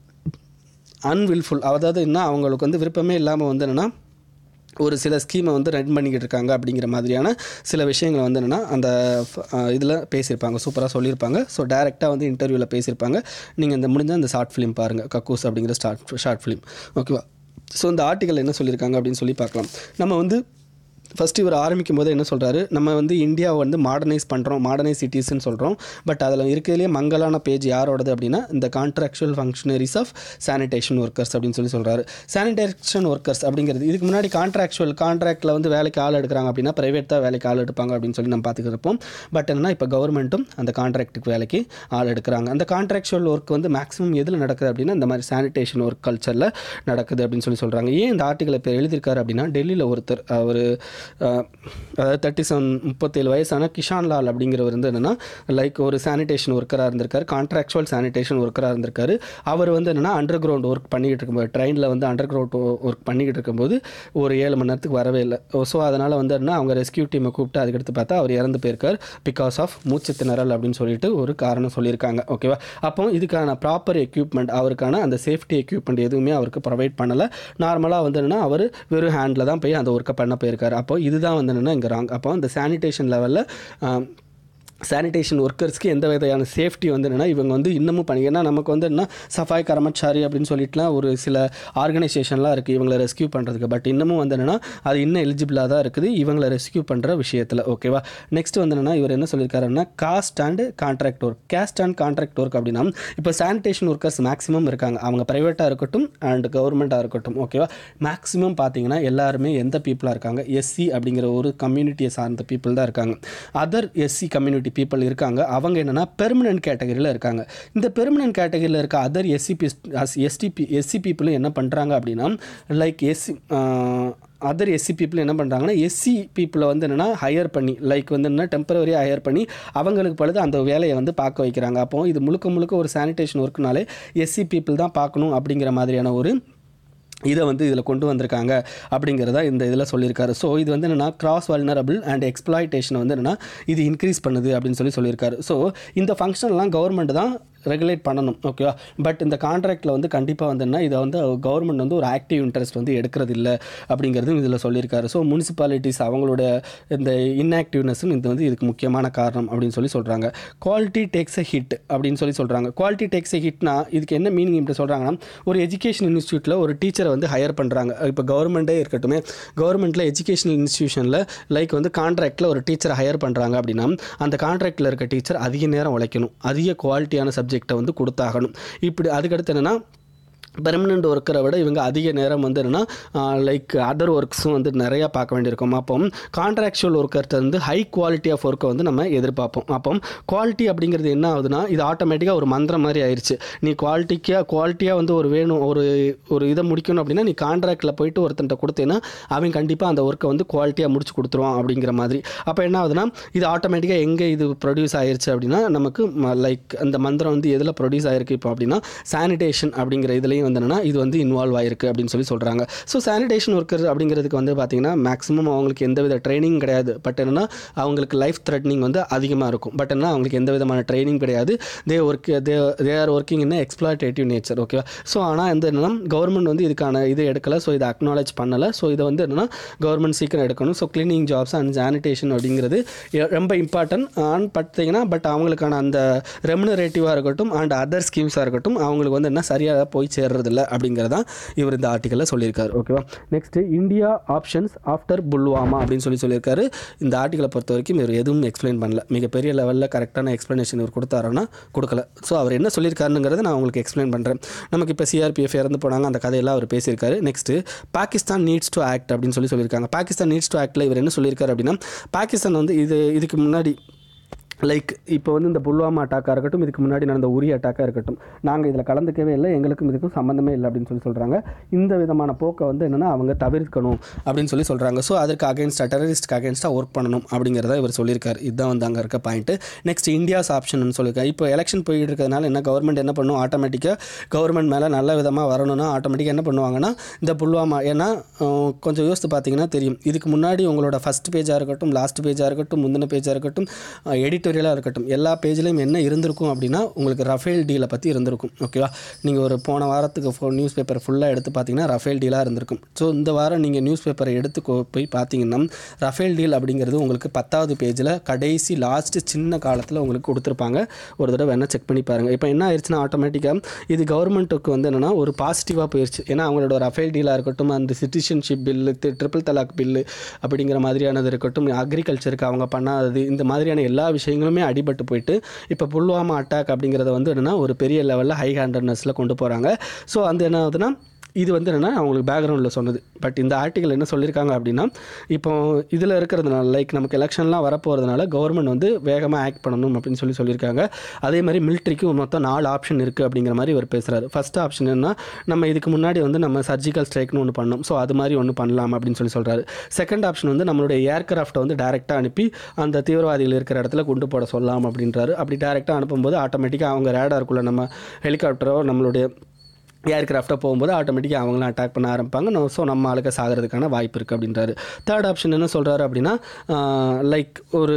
அன்வில்ஃபுல் அதாவது என்ன அவங்களுக்கு வந்து விருப்பமே இல்லாமல் வந்து என்னென்னா ஒரு சில ஸ்கீமை வந்து ரன் பண்ணிக்கிட்டு இருக்காங்க அப்படிங்கிற மாதிரியான சில விஷயங்களை வந்து என்னென்னா அந்த இதில் பேசியிருப்பாங்க, சூப்பராக சொல்லியிருப்பாங்க. ஸோ டேரெக்டாக வந்து இன்டர்வியூவில் பேசியிருப்பாங்க. நீங்கள் இந்த முடிஞ்சால் இந்த ஷார்ட் ஃபிலிம் பாருங்கள், கக்கூஸ் அப்படிங்கிற ஸ்டார்ட் ஷார்ட் ஃபிலிம். ஓகேவா? ஸோ இந்த ஆர்டிக்கல் என்ன சொல்லியிருக்காங்க அப்படின்னு சொல்லி பார்க்கலாம். நம்ம வந்து ஃபஸ்ட்டு இவர் ஆரம்பிக்கும் போது என்ன சொல்கிறாரு, நம்ம வந்து இந்தியாவை வந்து மாடர்னைஸ் பண்ணுறோம், மாடர்னைஸ் சிட்டிஸ்ன்னு சொல்கிறோம். பட் அதில் இருக்கிறதுலே மங்கலான பேஜ் யாரோடது அப்படின்னா இந்த contractual functionaries of sanitation workers அப்படின்னு சொல்லி சொல்கிறாரு. சானிடேஷன் ஒர்க்கர்ஸ் அப்படிங்கிறது இதுக்கு முன்னாடி கான்ட்ராக்சுவல் கான்ட்ராக்டில் வந்து வேலைக்கு ஆள் எடுக்கிறாங்க அப்படின்னா ப்ரைவேட் தான் வேலைக்கு ஆள் எடுப்பாங்க அப்படின்னு சொல்லி நம்ம பார்த்துக்கிறப்போம். பட் என்னன்னா இப்போ கவர்மெண்ட்டும் அந்த கான்ட்ராக்டுக்கு வேலைக்கு ஆள் எடுக்கிறாங்க. அந்த கான்ட்ராக்சுவல் ஒர்க் வந்து மேக்ஸிமம் எதில் நடக்குது அப்படின்னா இந்த மாதிரி சானிடேஷன் ஒர்க் கல்ச்சரில் நடக்குது அப்படின்னு சொல்லி சொல்கிறாங்க. ஏன் இந்த ஆர்டிக்கலை இப்போ எழுதியிருக்காரு அப்படின்னா டெல்லியில் ஒருத்தர் அவர் அதாவது தேர்ட்டி செவன் முப்பத்தேழு வயசான கிஷான் லால் அப்படிங்கிறவர் வந்து என்னென்னா லைக் ஒரு சானிடேஷன் ஒர்க்கராக இருந்திருக்காரு, கான்ட்ராக்சுவல் சானிடேஷன் ஒர்க்கராக இருந்திருக்காரு. அவர் வந்து என்னென்னா அண்டர் கிரவுண்ட் ஒர்க் பண்ணிக்கிட்டு இருக்கும்போது ட்ரெயினில் வந்து அண்டர் கிரவுண்ட் ஒர்க் பண்ணிக்கிட்டு இருக்கும்போது ஒரு ஏழு மணி நேரத்துக்கு வரவே இல்லை. ஸோ அதனால் வந்து என்ன அவங்க ரெஸ்கியூ டீமை கூப்பிட்டு அதுக்கடுத்து பார்த்தா அவர் இறந்து போயிருக்கார் பிகாஸ் ஆஃப் மூச்சு திணறல் அப்படின்னு சொல்லிட்டு ஒரு காரணம் சொல்லியிருக்காங்க. ஓகேவா? அப்போ இதுக்கான ப்ராப்பர் எக்யூப்மெண்ட் அவருக்கான அந்த சேஃப்டி எக்யூப்மெண்ட் எதுவுமே அவருக்கு ப்ரொவைட் பண்ணலை. நார்மலாக வந்து என்னென்னா அவர் வெறும் ஹேண்டில் தான் போய் அந்த ஒர்க்கை பண்ண போயிருக்காரு. அப்போ இதுதான் வந்து என்னென்னா இங்கே ராங். அப்போ அந்த சானிடேஷன் லெவலில் சானிடேஷன் ஒர்க்கர்ஸ்க்கு எந்த விதையான சேஃப்டி வந்து என்னென்னா இவங்க வந்து இன்னமும் பண்ணி ஏன்னா நமக்கு வந்து என்ன சஃபாய் கர்மச்சாரி அப்படின்னு சொல்லிட்டுலாம் ஒரு சில ஆர்கனைசேஷன்லாம் இருக்குது இவங்களை ரெஸ்கியூ பண்ணுறதுக்கு. பட் இன்னமும் வந்து என்னென்னா அது இன்னும் எலிஜிபிளாக தான் இருக்குது இவங்களை ரெஸ்கியூ பண்ணுற விஷயத்தில். ஓகேவா? நெக்ஸ்ட் வந்து என்னென்னா இவர் என்ன சொல்லியிருக்காருன்னா caste and contract work. Caste and contract work அப்படின்னா இப்போ சானிடேஷன் ஒர்க்கர்ஸ் மேக்ஸிமம் இருக்காங்க, அவங்க ப்ரைவேட்டாக இருக்கட்டும் அண்ட் கவர்மெண்ட்டாக இருக்கட்டும். ஓகேவா? மேக்ஸிமம் பார்த்தீங்கன்னா எல்லாருமே எந்த பீப்புளாக இருக்காங்க, எஸ்சி அப்படிங்கிற ஒரு கம்யூனிட்டியை சார்ந்த பீப்புள் தான் இருக்காங்க. அதர் எஸ்சி கம்யூனிட்டி பீப்புள் இருக்காங்க, அவங்க என்னென்னா பெர்மனன்ட் கேட்டகரியில் இருக்காங்க. இந்த பெர்மனன்ட் கேட்டகரியில் இருக்க அதர் எஸ்சி எஸ்டிபி எஸ்சி பீப்புளும் என்ன பண்ணுறாங்க அப்படின்னா like SC other SC people என்ன பண்ணுறாங்கன்னா எஸ்சி பீப்புளை வந்து என்னென்னா ஹையர் பண்ணி லைக் வந்து என்ன டெம்பரவரியாக ஹையர் பண்ணி அவங்களுக்கு பழுது அந்த வேலையை வந்து பார்க்க வைக்கிறாங்க. அப்போ இது முழுக்க முழுக்க ஒரு சானிடேஷன் ஒர்க்குனாலே எஸ்சி பீப்புள் தான் பார்க்கணும் அப்படிங்கிற மாதிரியான ஒரு இதை வந்து இதில் கொண்டு வந்திருக்காங்க அப்படிங்கிறதா இந்த இதில் சொல்லியிருக்காரு. ஸோ இது வந்து என்னென்னா கிராஸ் வல்னரபிள் அண்ட் எக்ஸ்ப்ளாய்டேஷனை வந்து என்னென்னா இது இன்க்ரீஸ் பண்ணுது அப்படின்னு சொல்லி சொல்லியிருக்காரு. ஸோ இந்த ஃபங்க்ஷன்லாம் கவர்மெண்ட் தான் ரெகுலேட் பண்ணணும். ஓகேவா? பட் இந்த கான்ட்ராக்டில் வந்து கண்டிப்பாக வந்து என்ன இதை வந்து கவர்மெண்ட் வந்து ஒரு ஆக்டிவ் இன்ட்ரெஸ்ட் வந்து எடுக்கிறது இல்லை அப்படிங்கிறதும் இதில் சொல்லியிருக்காரு. ஸோ முனிசிபாலிட்டிஸ் அவங்களோட இந்த இன்ஆக்டிவ்னஸும் இது வந்து இதுக்கு முக்கியமான காரணம் அப்படின்னு சொல்லி சொல்கிறாங்க. குவாலிட்டி டேக்ஸ் எ ஹிட் அப்படின்னு சொல்லி சொல்கிறாங்க. குவாலிட்டி டேக்ஸ் எ ஹிட்னா இதுக்கு என்ன மீனிங் இப்படி சொல்கிறாங்கன்னா ஒரு எஜுகேஷன் இன்ஸ்டியூட்டில் ஒரு டீச்சரை வந்து ஹையர் பண்ணுறாங்க. இப்போ கவர்மெண்ட்டே இருக்கட்டும், கவர்மெண்ட்டில் எஜுகேஷனல் இன்ஸ்டியூஷனில் லைக் வந்து கான்ட்ராக்டில் ஒரு டீச்சரை ஹையர் பண்ணுறாங்க அப்படின்னா அந்த கான்ட்ராக்டில் இருக்க டீச்சர் அதிக நேரம் உழைக்கணும், அதிக குவாலிட்டியான சப்ஜெக்டை வந்து கொடுத்தாகணும். இப்படி அதுக்கடுத்து என்னென்னா பெர்மனண்ட் ஒர்க்கரை விட இவங்க அதிக நேரம் வந்து என்னென்னா லைக் அதர் ஒர்க்ஸும் வந்து நிறையா பார்க்க வேண்டியிருக்கும். அப்போ கான்ட்ராக்சுவல் ஒர்க்கர்கிட்ட வந்து ஹை குவாலிட்டி ஆஃப் ஒர்க்கை வந்து நம்ம எதிர்பார்ப்போம். அப்போ குவாலிட்டி அப்படிங்கிறது என்ன ஆகுதுன்னா இது ஆட்டோமேட்டிக்காக ஒரு மந்திரம் மாதிரி ஆயிடுச்சு. நீ குவாலிட்டிக்காக குவாலிட்டியாக வந்து ஒரு வேணும் ஒரு ஒரு இதை முடிக்கணும் அப்படின்னா நீ கான்ட்ராக்டில் போயிட்டு ஒருத்தன்ட்ட கொடுத்தேன்னா அவன் கண்டிப்பாக அந்த ஒர்க்கை வந்து குவாலிட்டியாக முடிச்சு கொடுத்துருவான் அப்படிங்கிற மாதிரி. அப்போ என்ன ஆகுதுன்னா இது ஆட்டோமேட்டிக்காக எங்கே இது ப்ரொடியூஸ் ஆயிடுச்சு அப்படின்னா நமக்கு லைக் அந்த மந்திரம் வந்து எதில் ப்ரொடியூஸ் ஆயிருக்கு இப்போ அப்படின்னா சானிடேஷன் அப்படிங்கிற இதுலேயும் வந்து என்னன்னா இது வந்து இன்வால்வ் ஆயிருக்கு அப்படின்னு சொல்லி சொல்கிறாங்க. ஸோ சானிடேஷன் ஒர்க்கர் அப்படிங்கிறதுக்கு வந்து பார்த்திங்கன்னா மேக்ஸிமம் அவங்களுக்கு எந்த வித ட்ரைனிங் கிடையாது. பட் என்னென்னா அவங்களுக்கு லைஃப் த்ரெட்னிங் வந்து அதிகமாக இருக்கும். பட் என்ன அவங்களுக்கு எந்த விதமான ட்ரைனிங் கிடையாது. They work they they are working in exploitative nature. ஓகேவா. ஸோ ஆனால் வந்து என்னென்னா கவர்மெண்ட் வந்து இதுக்கான இது எடுக்கலை. ஸோ இதை அக்னாலேஜ் பண்ணலை. ஸோ இதை வந்து என்னென்னா கவர்மெண்ட் சீக்கிரம் எடுக்கணும். So cleaning jobs and sanitation அப்படிங்கிறது ரொம்ப இம்பார்ட்டன்ட் அண்ட் பார்த்தீங்கன்னா பட் அவங்களுக்கான அந்த ரெமுனரேட்டிவாக இருக்கட்டும் அண்ட் அதர் ஸ்கீம்ஸாக இருக்கட்டும் அவங்களுக்கு வந்து என்ன சரியாக போய் சேர்றதில்லை அப்படிங்கிறதான் இவர் இந்த ஆர்டிக்கலில் சொல்லியிருக்காரு. ஓகேவா. Next India options after Pulwama அப்படின்னு சொல்லி சொல்லியிருக்காரு. இந்த ஆர்டிக்கலை பொறுத்த வரைக்கும் இவர் எதுவும் எக்ஸ்பிளைன் பண்ணல. மிகப்பெரிய லெவலில் கரெக்டான எக்ஸ்ப்ளனேஷன் இவர் கொடுத்தாருன்னா கொடுக்கல. ஸோ அவர் என்ன சொல்லியிருக்காருங்கிறத நான் உங்களுக்கு எக்ஸ்பிளைன் பண்ணுறேன். நமக்கு இப்போ சிஆர்பிஎஃப் இறந்து போனாங்க அந்த கதையெல்லாம் அவர் பேசியிருக்காரு. Next Pakistan needs to act அப்படின்னு சொல்லி சொல்லியிருக்காங்க. பாகிஸ்தான் நீட்ஸ் டு ஆக்டில் இவர் என்ன சொல்லியிருக்காரு அப்படின்னா பாகிஸ்தான் வந்து இது இதுக்கு முன்னாடி லைக் இப்போ வந்து இந்த புல்வாமா அட்டாக்காக இருக்கட்டும் இதுக்கு முன்னாடி நடந்த உரி அட்டாக்காக இருக்கட்டும் நாங்கள் இதில் கலந்துக்கவே இல்லை எங்களுக்கும் இதுக்கும் சம்மந்தமே இல்லை அப்படின்னு சொல்லி சொல்கிறாங்க. இந்த விதமான போக்கை வந்து என்னென்னா அவங்க தவிர்க்கணும் அப்படின்னு சொல்லி சொல்கிறாங்க. ஸோ அதற்கு அகேன்ஸ்டாக டெரரிஸ்ட்க்கு அகேன்ஸ்டாக ஒர்க் பண்ணணும் அப்படிங்கிறத இவர் சொல்லியிருக்காரு. இதுதான் வந்து அங்கே இருக்க பாயிண்ட்டு. நெக்ஸ்ட் இந்தியாஸ் ஆப்ஷன் சொல்லியிருக்காரு. இப்போ எலெக்ஷன் போயிட்டு இருக்கிறதுனால என்ன கவர்மெண்ட் என்ன பண்ணும் ஆட்டோமேட்டிக்காக கவர்மெண்ட் மேலே நல்ல விதமாக வரணும்னா ஆட்டோமேட்டிக்காக என்ன பண்ணுவாங்கன்னா இந்த புல்வாமா ஏன்னா கொஞ்சம் யோசித்து பார்த்தீங்கன்னா தெரியும். இதுக்கு முன்னாடி உங்களோட ஃபஸ்ட் பேஜாக இருக்கட்டும் லாஸ்ட் பேஜாக இருக்கட்டும் முந்தின பேஜாக இருக்கட்டும் எடிட்டோரியல் இருக்கட்டும் எல்லா பேஜ்லையும் என்ன இருந்திருக்கும் அப்படின்னா உங்களுக்கு ரஃபேல் டீலை பற்றி இருந்திருக்கும். ஓகேவா. நீங்கள் ஒரு போன வாரத்துக்கு நியூஸ் பேப்பர் ஃபுல்லாக எடுத்து பார்த்தீங்கன்னா ரஃபேல் டீலாக இருந்திருக்கும். ஸோ இந்த வாரம் நீங்கள் நியூஸ் பேப்பரை எடுத்து போய் பார்த்தீங்கன்னா ரஃபேல் டீல் அப்படிங்கிறது உங்களுக்கு பத்தாவது பேஜில் கடைசி லாஸ்ட்டு சின்ன காலத்தில் உங்களுக்கு கொடுத்துருப்பாங்க. ஒரு தடவை வேணால் செக் பண்ணி பாருங்கள். இப்போ என்ன ஆயிடுச்சுன்னா ஆட்டோமேட்டிக்காக இது கவர்மெண்ட்டுக்கு வந்து என்னென்னா ஒரு பாசிட்டிவாக போயிடுச்சு. ஏன்னா அவங்களோட ரஃபேல் டீலாக இருக்கட்டும் அந்த citizenship bill triple talaq bill அப்படிங்கிற மாதிரியானது இருக்கட்டும் அக்ரிகல்ச்சருக்கு அவங்க பண்ணாதது இந்த மாதிரியான எல்லா விஷயங்களும் அடிபட்டு போயிட்டு இப்போ புல்வாமா அட்டாக் அப்படிங்கிறத வந்து என்னன்னா ஒரு பெரிய லெவலில் ஹை ஹேண்டட்னஸில் கொண்டு போகிறாங்க. ஸோ அந்த என்ன ஆகுதுன்னா இது வந்து என்னென்னா அவங்களுக்கு பேக்ரவுண்டில் சொன்னது. பட் இந்த ஆர்டிக்கல் என்ன சொல்லியிருக்காங்க அப்படின்னா இப்போ இதில் இருக்கிறதுனால லைக் நமக்கு எலெக்ஷன்லாம் வரப்போகிறதுனால கவர்மெண்ட் வந்து வேகமாக ஆக்ட் பண்ணணும் அப்படின்னு சொல்லி சொல்லியிருக்காங்க. அதே மாதிரி மிலிட்ரிக்கு மொத்தம் நாலு ஆப்ஷன் இருக்குது அப்படிங்கிற மாதிரி இவர் பேசுகிறாரு. ஃபஸ்ட் ஆப்ஷன் என்ன நம்ம இதுக்கு முன்னாடி வந்து நம்ம சர்ஜிக்கல் ஸ்ட்ரைக்னு ஒன்று பண்ணோம். ஸோ அது மாதிரி ஒன்று பண்ணலாம் அப்படின்னு சொல்லி சொல்கிறாரு. செகண்ட் ஆப்ஷன் வந்து நம்மளுடைய ஏர்கிராஃப்ட்டை வந்து டேரெக்டாக அனுப்பி அந்த தீவிரவாதிகள் இருக்கிற இடத்துல கொண்டு போட சொல்லலாம் அப்படின்றாரு. அப்படி டேரெக்டாக அனுப்பும்போது ஆட்டோமேட்டிக்காக அவங்க ரேடாருக்குள்ளே நம்ம ஹெலிகாப்டரோ நம்மளுடைய ஏர்கிராஃப்டாக போகும்போது ஆட்டோமேட்டிக்காக அவங்களும் அட்டாக் பண்ண ஆரம்பிப்பாங்க. ஸோ நம்ம ஆளுக்கு சாகிறதுக்கான வாய்ப்பு இருக்குது அப்படின்றாரு. தேர்ட் ஆப்ஷன் என்ன சொல்கிறாரு அப்படின்னா லைக் ஒரு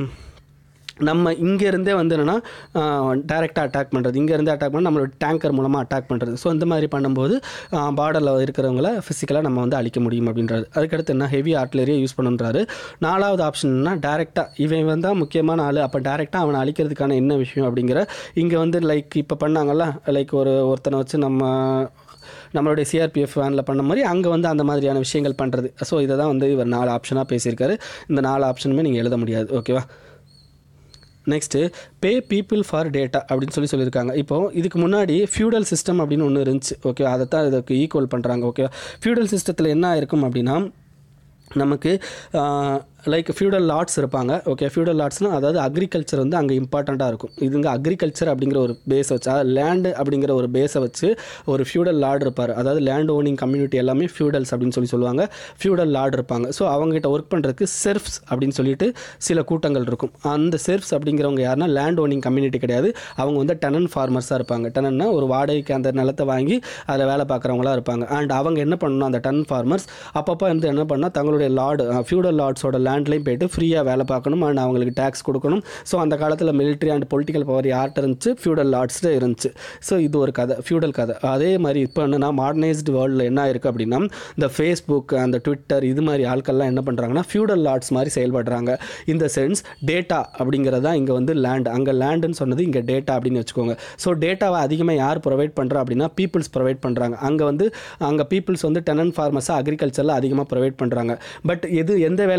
நம்ம இங்கேருந்தே வந்து என்னென்னா டேரெக்டாக அட்டாக் பண்ணுறது இங்கேருந்தே அட்டாக் பண்ணி நம்மளோட டேங்கர் மூலமாக அட்டாக் பண்ணுறது. ஸோ இந்த மாதிரி பண்ணும்போது பார்டரில் இருக்கிறவங்கள ஃபிசிக்கலாக நம்ம வந்து அழிக்க முடியும் அப்படின்றாரு. அதுக்கடுத்து என்ன ஹெவி ஆர்ட்லரியை யூஸ் பண்ணுன்றாரு. நாலாவது ஆப்ஷன்னா டேரெக்டாக இவன் வந்தால் முக்கியமான ஆள் அப்போ டேரெக்டாக அவனை அழிக்கிறதுக்கான என்ன விஷயம் அப்படிங்கிற இங்கே வந்து லைக் இப்போ பண்ணாங்கல்ல லைக் ஒரு ஒருத்தனை வச்சு நம்ம நம்மளுடைய சிஆர்பிஎஃப் வேனில் பண்ண மாதிரி அங்கே வந்து அந்த மாதிரியான விஷயங்கள் பண்ணுறது. ஸோ இதை தான் வந்து இவர் நாலு ஆப்ஷனாக பேசியிருக்காரு. இந்த நாலு ஆப்ஷனுமே நீங்கள் எழுத முடியாது. ஓகேவா. Next pay people for data அப்படின்னு சொல்லி சொல்லியிருக்காங்க. இப்போது இதுக்கு முன்னாடி ஃபியூடல் சிஸ்டம் அப்படின்னு ஒன்று இருந்துச்சு. ஓகே அதை தான் இதுக்கு ஈக்குவல் பண்ணுறாங்க. ஓகே ஃபியூடல் சிஸ்டத்தில் என்ன இருக்கும் அப்படின்னா நமக்கு லைக் ஃபியூடல் லாட்ஸ் இருப்பாங்க. ஓகே ஃபியூடல் லாட்ஸ்னால் அதாவது அக்ரிகல்ச்சர் வந்து அங்கே இம்பார்ட்டண்ட்டாக இருக்கும். இதுங்க அக்ரிகல்ச்சர் அப்படிங்கிற ஒரு பேஸை வச்சு அதாவது லேண்டு அப்படிங்கிற ஒரு பேஸை வச்சு ஒரு ஃபியூடல் லார்டு இருப்பார். அதாவது லேண்ட் ஓனிங் கம்யூனிட்டி எல்லாமே ஃபியூடல்ஸ் அப்படின்னு சொல்லி சொல்லுவாங்க. ஃபியூடல் லார்டு இருப்பாங்க. ஸோ அவங்ககிட்ட ஒர்க் பண்ணுறதுக்கு செர்ஃப்ஸ் அப்படின்னு சொல்லிட்டு சில கூட்டங்கள் இருக்கும். அந்த செர்ஃப்ஸ் அப்படிங்கிறவங்க யாருன்னா லேண்ட் ஓனிங் கம்யூனிட்டி கிடையாது. அவங்க வந்து டெனன் ஃபார்மர்ஸாக இருப்பாங்க. டெனன்னா ஒரு வாடகைக்கு அந்த நிலத்தை வாங்கி அதில் வேலை பார்க்குறவங்களாம் இருப்பாங்க. அண்ட் அவங்க என்ன பண்ணணும் அந்த டெனன் ஃபார்மர்ஸ் அப்பப்போ வந்து என்ன பண்ணால் தங்களுடைய லார்டு ஃபியூடல் லார்ட்ஸோட லேண்ட்லேயும் போய்ட்டு ஃப்ரீயாக வேலை பார்க்கணும் அண்ட் அவங்களுக்கு டேக்ஸ் கொடுக்கணும். ஸோ அந்த காலத்தில் மிலிட்ரி அண்ட் பொலிட்டிக்கல் பவர் யார்கிட்ட இருந்துச்சு ஃபியூடல் லார்ட்ஸில் இருந்துச்சு. ஸோ இது ஒரு கதை ஃபியூடல் கதை. அதே மாதிரி இப்போ என்னன்னா மாடர்னைஸ்டு வேர்ல்டில் என்ன இருக்குது அப்படின்னா இந்த ஃபேஸ்புக் அந்த ட்விட்டர் இது மாதிரி ஆட்கள்லாம் என்ன பண்ணுறாங்கன்னா ஃபியூடல் லார்ட்ஸ் மாதிரி செயல்படுறாங்க. இந்த சென்ஸ் டேட்டா அப்படிங்கிறதா இங்கே வந்து லேண்ட் அங்கே லேண்டுன்னு சொன்னது இங்கே டேட்டா அப்படின்னு வச்சுக்கோங்க. ஸோ டேட்டாவை அதிகமாக யார் ப்ரொவைட் பண்ணுறா அப்படின்னா பீப்புள்ஸ் ப்ரொவைட் பண்ணுறாங்க. அங்கே வந்து அங்கே பீப்புள்ஸ் வந்து டெனன் ஃபார்மர்ஸாக அக்ரிகல்ச்சரில் அதிகமாக ப்ரொவைட் பண்ணுறாங்க. பட் எது எந்த வேலையும் பார்க்காம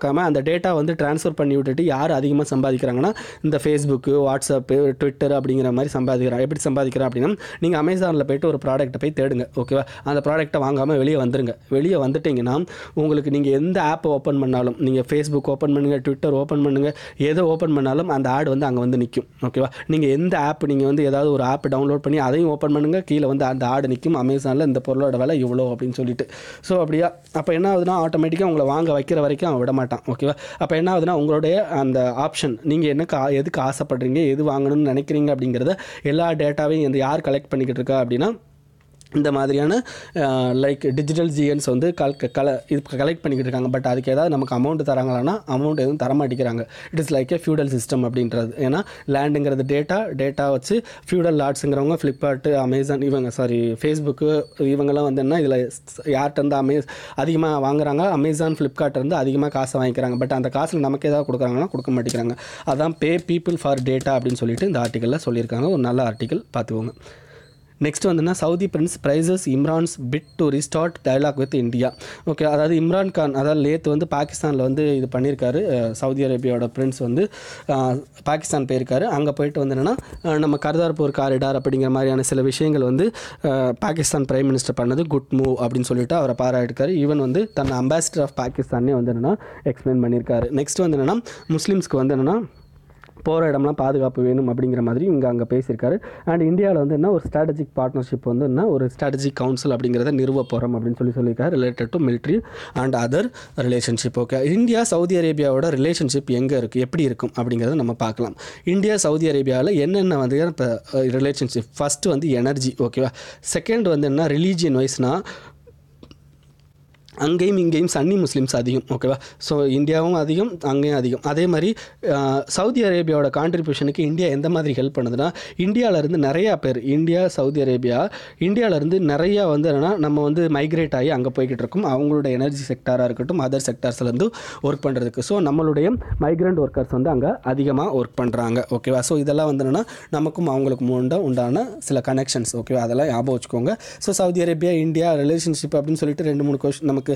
பார்க்காம அந்த டேட்டா வந்து ட்ரான்ஸ்ஃபர் பண்ணி விட்டுட்டு யார் அதிகமாக சம்பாதிக்கிறாங்கன்னா இந்த ஃபேஸ்புக்கு, வாட்ஸ்அப்பு, ட்விட்டர் அப்படிங்கிற மாதிரி சம்பாதிக்கிறாங்க. எப்படி சம்பாதிக்கிறா அப்படின்னா, நீங்கள் அமேசானில் போய்ட்டு ஒரு ப்ராடக்ட்டை போய் தேடுங்க. ஓகேவா? அந்த ப்ராடக்ட்டை வாங்காமல் வெளியே வந்துருங்க. வெளியே வந்துட்டிங்கன்னா உங்களுக்கு நீங்கள் எந்த ஆப்பை ஓப்பன் பண்ணாலும், நீங்கள் ஃபேஸ்புக் ஓப்பன் பண்ணுங்கள், ட்விட்டர் ஓப்பன் பண்ணுங்கள், எதை ஓப்பன் பண்ணாலும் அந்த ஆட் வந்து அங்கே வந்து நிற்கும். ஓகேவா? நீங்கள் எந்த ஆப் நீங்கள் வந்து ஏதாவது ஒரு ஆப் டவுன்லோட் பண்ணி அதையும் ஓப்பன் பண்ணுங்கள், கீழே வந்து அந்த ஆடு நிற்கும். அமேசானில் இந்த பொருளோட விலை இவ்வளோ அப்படின்னு சொல்லிட்டு. ஸோ அப்படியா அப்போ என்ன ஆகுதுன்னா, ஆட்டோமேட்டிக்காக உங்களை வாங்க வைக்கிற வரைக்கும் அவன் விட மாட்டான். ஓகேவா? அப்போ என்ன ஆகுதுன்னா, உங்களுடைய அந்த ஆப்ஷன் நீங்கள் என்ன கா எதுக்கு ஆசைப்படுறீங்க, எது வாங்கணும்னு நினைக்கிறீங்க அப்படிங்கிறத எல்லா டேட்டாவையும் இந்த யார் கலெக்ட் பண்ணிக்கிட்டு இருக்கா அப்படின்னா, இந்த மாதிரியான லைக் டிஜிட்டல் ஜிஎன்ஸ் வந்து கல் கல இது கலெக்ட் பண்ணிக்கிட்டு இருக்காங்க. பட் அதுக்கு ஏதாவது நமக்கு அமௌண்ட் தராங்களான்னா அமௌண்ட் எதுவும் தரமாட்டிக்கிறாங்க. It is like a feudal system அப்படின்றது. ஏன்னா லேண்டுங்கிறது டேட்டா டேட்டா வச்சு ஃபியூடல் லாட்ஸுங்கிறவங்க ஃப்ளிப்கார்ட்டு, அமேசான், இவங்க சாரி ஃபேஸ்புக்கு, இவங்கெல்லாம் வந்து என்ன இதில் யார்கிட்ட இருந்து அமே அதிகமாக வாங்குறாங்க, அமேசான், ஃப்ளிப்கார்ட் வந்து அதிகமாக காசை வாங்கிக்கிறாங்க. பட் அந்த காசில் நமக்கு ஏதாவது கொடுக்குறாங்கன்னா கொடுக்க மாட்டேங்கிறாங்க. அதான் பே பீப்புள் ஃபார் டேட்டா அப்படின்னு சொல்லிட்டு இந்த ஆர்டிக்கலில் சொல்லியிருக்காங்க. ஒரு நல்ல ஆர்டிக்கல், பார்த்துக்கோங்க. நெக்ஸ்ட் வந்துன்னா, Saudi prince praises Imran's bid to restart dialogue with India. Okay, அதாவது இம்ரான் கான், அதாவது லேத்து வந்து பாகிஸ்தானில் வந்து இது பண்ணியிருக்காரு. சவுதி அரேபியாவோட பிரின்ஸ் வந்து பாகிஸ்தான் போயிருக்காரு. அங்கே போயிட்டு வந்து என்னென்னா, நம்ம கர்தார்பூர் காரிடார் அப்படிங்கிற மாதிரியான சில விஷயங்கள் வந்து பாகிஸ்தான் பிரைம் மினிஸ்டர் பண்ணது குட் மூவ் அப்படின்னு சொல்லிட்டு அவரை பாராட்டிருக்காரு. ஈவன் வந்து தன் அம்பாசிடர் ஆஃப் பாகிஸ்தானே வந்து என்னென்னா எக்ஸ்பிளைன் பண்ணியிருக்காரு. நெக்ஸ்ட் வந்து என்னென்னா, முஸ்லீம்ஸ்க்கு வந்து என்னென்னா போகிற இடம்லாம் பாதுகாப்பு வேணும் அப்படிங்கிற மாதிரி இங்கே அங்கே பேசியிருக்காரு. அண்ட் இந்தியாவில் வந்து என்ன ஒரு ஸ்ட்ராட்டஜிக் பார்ட்னர்ஷிப் வந்து என்ன ஒரு ஸ்ட்ராட்டஜிக் கவுன்சில் அப்படிங்கிறத நிறுவ போகிறோம் அப்படின்னு சொல்லி சொல்லியிருக்காரு, related to military and other relationship. Okay, India Saudi அரேபியாவோட ரிலேஷன்ஷிப் எங்கே இருக்குது, எப்படி இருக்கும் அப்படிங்கிறத நம்ம பார்க்கலாம். இந்தியா சவுதி அரேபியாவில் என்னென்ன வந்து இப்போ ரிலேஷன்ஷிப், ஃபஸ்ட்டு வந்து எனர்ஜி. ஓகேவா? செகண்ட் வந்து என்ன ரிலீஜியன் வைஸ்னால் அங்கேயும் இங்கேயும் சன்னி முஸ்லீம்ஸ் அதிகம். ஓகேவா? ஸோ இந்தியாவும் அதிகம், அங்கேயும் அதிகம். அதே மாதிரி சவுதி அரேபியாவோட கான்ட்ரிபியூஷனுக்கு இந்தியா எந்த மாதிரி ஹெல்ப் பண்ணுதுன்னா, இந்தியாவிலேருந்து நிறையா பேர், இந்தியா சவுதி அரேபியா இந்தியாவிலேருந்து நிறையா வந்து என்னென்னா நம்ம வந்து மைக்ரேட் ஆகி அங்கே போய்கிட்டு இருக்கோம். அவங்களோட எனர்ஜி செக்டாராக இருக்கட்டும், அதர் செக்டார்ஸ்லேருந்து ஒர்க் பண்ணுறதுக்கு. ஸோ நம்மளுடைய மைக்ரண்ட் ஒர்க்கர்ஸ் வந்து அங்கே அதிகமாக ஒர்க் பண்ணுறாங்க. ஓகேவா? ஸோ இதெல்லாம் வந்து என்னென்னா நமக்கும் அவங்களுக்கும் உண்ட உண்டான சில கனெக்ஷன்ஸ். ஓகேவா? அதெல்லாம் ஞாபகம் வச்சுக்கோங்க. So Saudi Arabia India relationship அப்படின்னு சொல்லிட்டு ரெண்டு மூணு கொஸ்டின் நமக்கு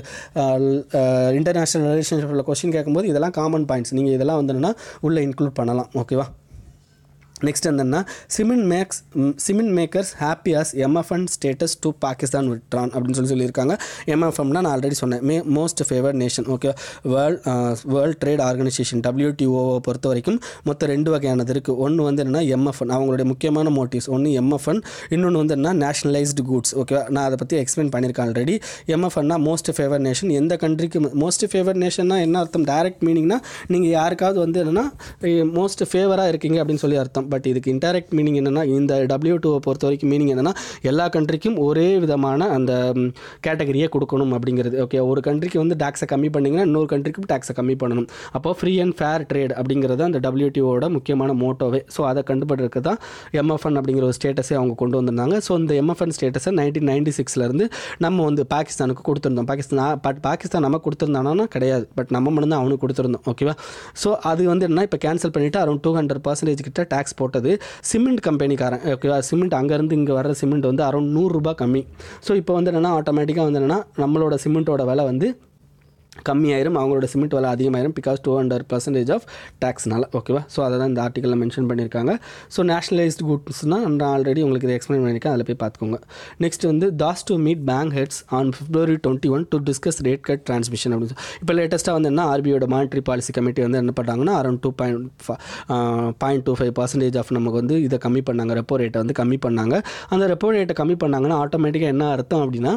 இன்டர்நேஷ்னல் ரிலேஷன்ஷிப்பில் கொஸ்டின் கேட்கும்போது இதெல்லாம் காமன் பாயிண்ட்ஸ். நீங்கள் இதெல்லாம் வந்துன்னா உள்ளே இன்க்ளூட் பண்ணலாம். ஓகேவா? நெக்ஸ்ட் என்னென்னா, cement makes cement makers happy as MFN status to Pakistan withdrawn அப்படின்னு சொல்லி சொல்லியிருக்காங்க. எம்எஃப்எம்னா நான் ஆல்ரெடி சொன்னேன், may most favoured nation. Okay, world world trade organisation டபிள்யூடிஓவை பொறுத்த வரைக்கும் மொத்தம் ரெண்டு வகையானது இருக்குது. ஒன்று வந்து என்னென்னா எம்எஃப்என், அவங்களுடைய முக்கியமான மோட்டிவ்ஸ். ஒன்று எம்எஃப்என், இன்னொன்று வந்து என்ன நேஷனலைஸ்டு குட்ஸ். ஓகே, நான் அதை பற்றி எக்ஸ்பிளைன் பண்ணியிருக்கேன் ஆல்ரெடி. எம்எஃப்என்னா மோஸ்ட் ஃபேவர்ட் நேஷன். எந்த கண்ட்ரிக்கு மோஸ்ட் ஃபேவர்ட் நேஷன்னா என்ன அர்த்தம்? டைரக்ட் மீனிங்னா நீங்கள் யாருக்காவது வந்து என்னென்னா மோஸ்ட் ஃபேவராக இருக்கீங்க அப்படின்னு சொல்லி அர்த்தம். பட் இதுக்கு இன்டைரக்ட் மீனிங் என்னென்னா, இந்த டபிள்யூடிஓவை பொறுத்த வரைக்கும் மீனிங் என்னென்னா எல்லா கண்ட்ரிக்கும் ஒரே விதமான அந்த கேட்டகரியை கொடுக்கணும் அப்படிங்கிறது. ஓகே, ஒரு கண்ட்ரிக்கு வந்து டேக்ஸை கம்மி பண்ணிங்கன்னா இன்னொரு கண்ட்ரிக்கும் டேக்ஸை கம்மி பண்ணணும். அப்போ ஃப்ரீ அண்ட் ஃபேர் ட்ரேட் அப்படிங்கிறது அந்த டபிள்யூடிஓட முக்கியமான மோட்டோவே. ஸோ அதை கண்டுபடுறதுக்கு தான் எம்எஃப்என் அப்படிங்கிற ஒரு ஸ்டேட்டஸை அவங்க கொண்டு வந்திருந்தாங்க. ஸோ இந்த எம்எஃப்என் ஸ்டேட்டஸை நைன்டீன் நைன்டி சிக்ஸ்லேருந்து நம்ம வந்து பாகிஸ்தானுக்கு கொடுத்துருந்தோம். பாகிஸ்தான் பட் பாகிஸ்தான் நம்ம கொடுத்துருந்தானா கிடையாது, பட் நம்ம மட்டும் தான் அவனுக்கு கொடுத்துருந்தோம். ஓகேவா? ஸோ அது வந்து என்ன இப்போ கேன்சல் பண்ணிவிட்டு அரௌண்ட் டூ ஹண்ட்ரட் பர்சன்டேஜ் கிட்ட டேக்ஸ் போட்டது சிமெண்ட் கம்பெனிக்காரன். ஓகேவா? சிமெண்ட் அங்கேருந்து இங்கே வர்ற சிமெண்ட் வந்து அரௌண்ட் நூறுரூபா கம்மி. ஸோ இப்போ வந்து என்னென்னா ஆட்டோமேட்டிக்காக வந்து என்னென்னா நம்மளோட சிமெண்ட்டோட விலை வந்து கம்மியாயிரும், அவங்களோட சிமெண்ட் விலை அதிகமாயிரும். Because two hundred percentage of டேக்ஸ்னால. ஓகேவா? ஸோ அதை தான் இந்த ஆர்டிக்கலில் மென்ஷன் பண்ணியிருக்காங்க. ஸோ நேஷனலைஸ்டு குட்ஸ்னால் நான் ஆல்ரெடி உங்களுக்கு இதை எக்ஸ்பிளைன் பண்ணியிருக்கேன், அதில் போய் பார்த்துக்கோங்க. நெக்ஸ்ட் வந்து Das to meet bank heads on February twenty one to discuss rate cut transmission அப்படின்னு. இப்போ லேட்டஸ்ட்டாக வந்து என்ன ஆர்பிஐயோட மானிட்டரி பாலிசி கமிட்டி வந்து என்ன பண்ணாங்கன்னா around two point point two five percentage of நமக்கு வந்து இதை கம்மி பண்ணாங்க, ரெப்போ ரேட்டை வந்து கம்மி பண்ணாங்க. அந்த ரெப்போ ரேட்டை கம்மி பண்ணாங்கன்னா ஆட்டோமேட்டிக்காக என்ன அர்த்தம் அப்படின்னா,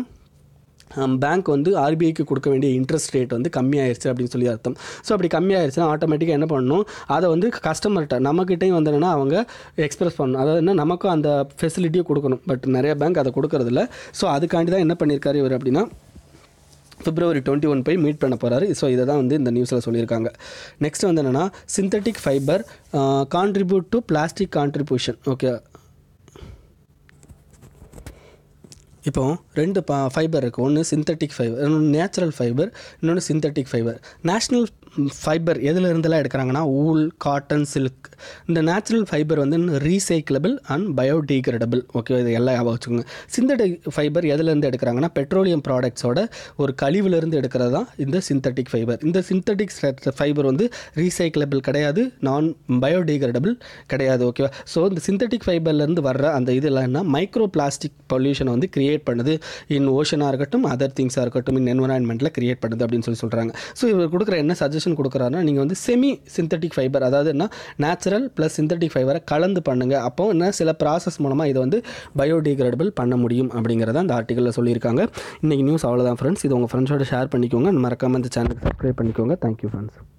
பேங்க் வந்து ஆர்பிஐக்கு கொடுக்க வேண்டிய இன்ட்ரெஸ்ட் ரேட் வந்து கம்மியாயிருச்சு அப்படின்னு சொல்லி அர்த்தம். ஸோ அப்படி கம்மியாயிருச்சுன்னா ஆட்டோமேட்டிக்காக என்ன பண்ணணும், அதை வந்து கஸ்டமர்கிட்ட நம்மக்கிட்டையும் வந்து என்னென்னா அவங்க எக்ஸ்பிரஸ் பண்ணணும். அதாவது என்ன நமக்கும் அந்த ஃபெசிலிட்டியை கொடுக்கணும். பட் நிறைய பேங்க் அதை கொடுக்கறதில்ல. ஸோ அதுக்காண்டி தான் என்ன பண்ணியிருக்காரு இவர் அப்படின்னா பிப்ரவரி டுவெண்ட்டி ஒன் போய் மீட் பண்ண போகிறாரு. ஸோ இதை தான் வந்து இந்த நியூஸில் சொல்லியிருக்காங்க. நெக்ஸ்ட் வந்து என்னென்னா synthetic fibre contribute to plastic contribution. Okay, இப்போ ரெண்டு பா ஃபைபர் இருக்குது. ஒன்று சிந்தட்டிக் ஃபைபர், இன்னொன்று நேச்சுரல் ஃபைபர், இன்னொன்று சிந்தட்டிக் ஃபைபர். நேஷ்னல் ஃபைபர் எதில் இருந்தெல்லாம் எடுக்கிறாங்கன்னா ஊல், காட்டன், சில்க். இந்த நேச்சுரல் ஃபைபர் வந்து ரீசைக்கிளபிள் அண்ட் பயோடிகிரேடபிள். ஓகே, இது எல்லாம் ஞாபகம் வச்சுக்கோங்க. சிந்தட்டிக் ஃபைபர் எதுலேருந்து எடுக்கிறாங்கன்னா பெட்ரோலியம் ப்ராடக்ட்ஸோட ஒரு கழிவுலேருந்து எடுக்கிறது தான் இந்த சிந்தட்டிக் ஃபைபர். இந்த சிந்தட்டிக் ஃபைபர் வந்து ரீசைக்கிளபிள் கிடையாது, நான் பயோடிகிரேடபிள் கிடையாது. ஓகேவா? ஸோ இந்த சிந்தட்டிக் ஃபைபர்லேருந்து வர்ற அந்த இதெல்லாம் என்ன மைக்ரோ பிளாஸ்டிக் பொல்யூஷனை வந்து கிரியேட் பண்ணுது. இன் ஓஷனாக இருக்கட்டும், அதர் திங்ஸாக இருக்கட்டும், இன் என்வரான்மெண்ட்டில் கிரியேட் பண்ணுது அப்படின்னு சொல்லி சொல்கிறாங்க. ஸோ இவர் கொடுக்குற என்ன சஜஷன் கொடுக்குறாருன்னா, நீங்கள் வந்து செமி சிந்தட்டிக் ஃபைபர், அதாவது என்ன நேச்சுரல் ப்ளஸ் சிந்தட்டிக் ஃபைபரை கலந்து பண்ணுங்கள். அப்போ என்ன சில ப்ராசஸ் மூலமாக இதை வந்து பயோடிகிரேடபிள் பண்ண முடியும் அப்படிங்கிறத அந்த ஆர்டிக்கலில் சொல்லியிருக்காங்க. இன்றைக்கி நியூஸ் அவ்வளோதான் ஃப்ரெண்ட்ஸ். இது உங்கள் ஃப்ரெண்ட்ஸோட ஷேர் பண்ணிக்கோங்க. மறக்காமல் இந்த சேனலுக்கு சப்ஸ்கிரைப் பண்ணிக்கோங்க. Thank you friends.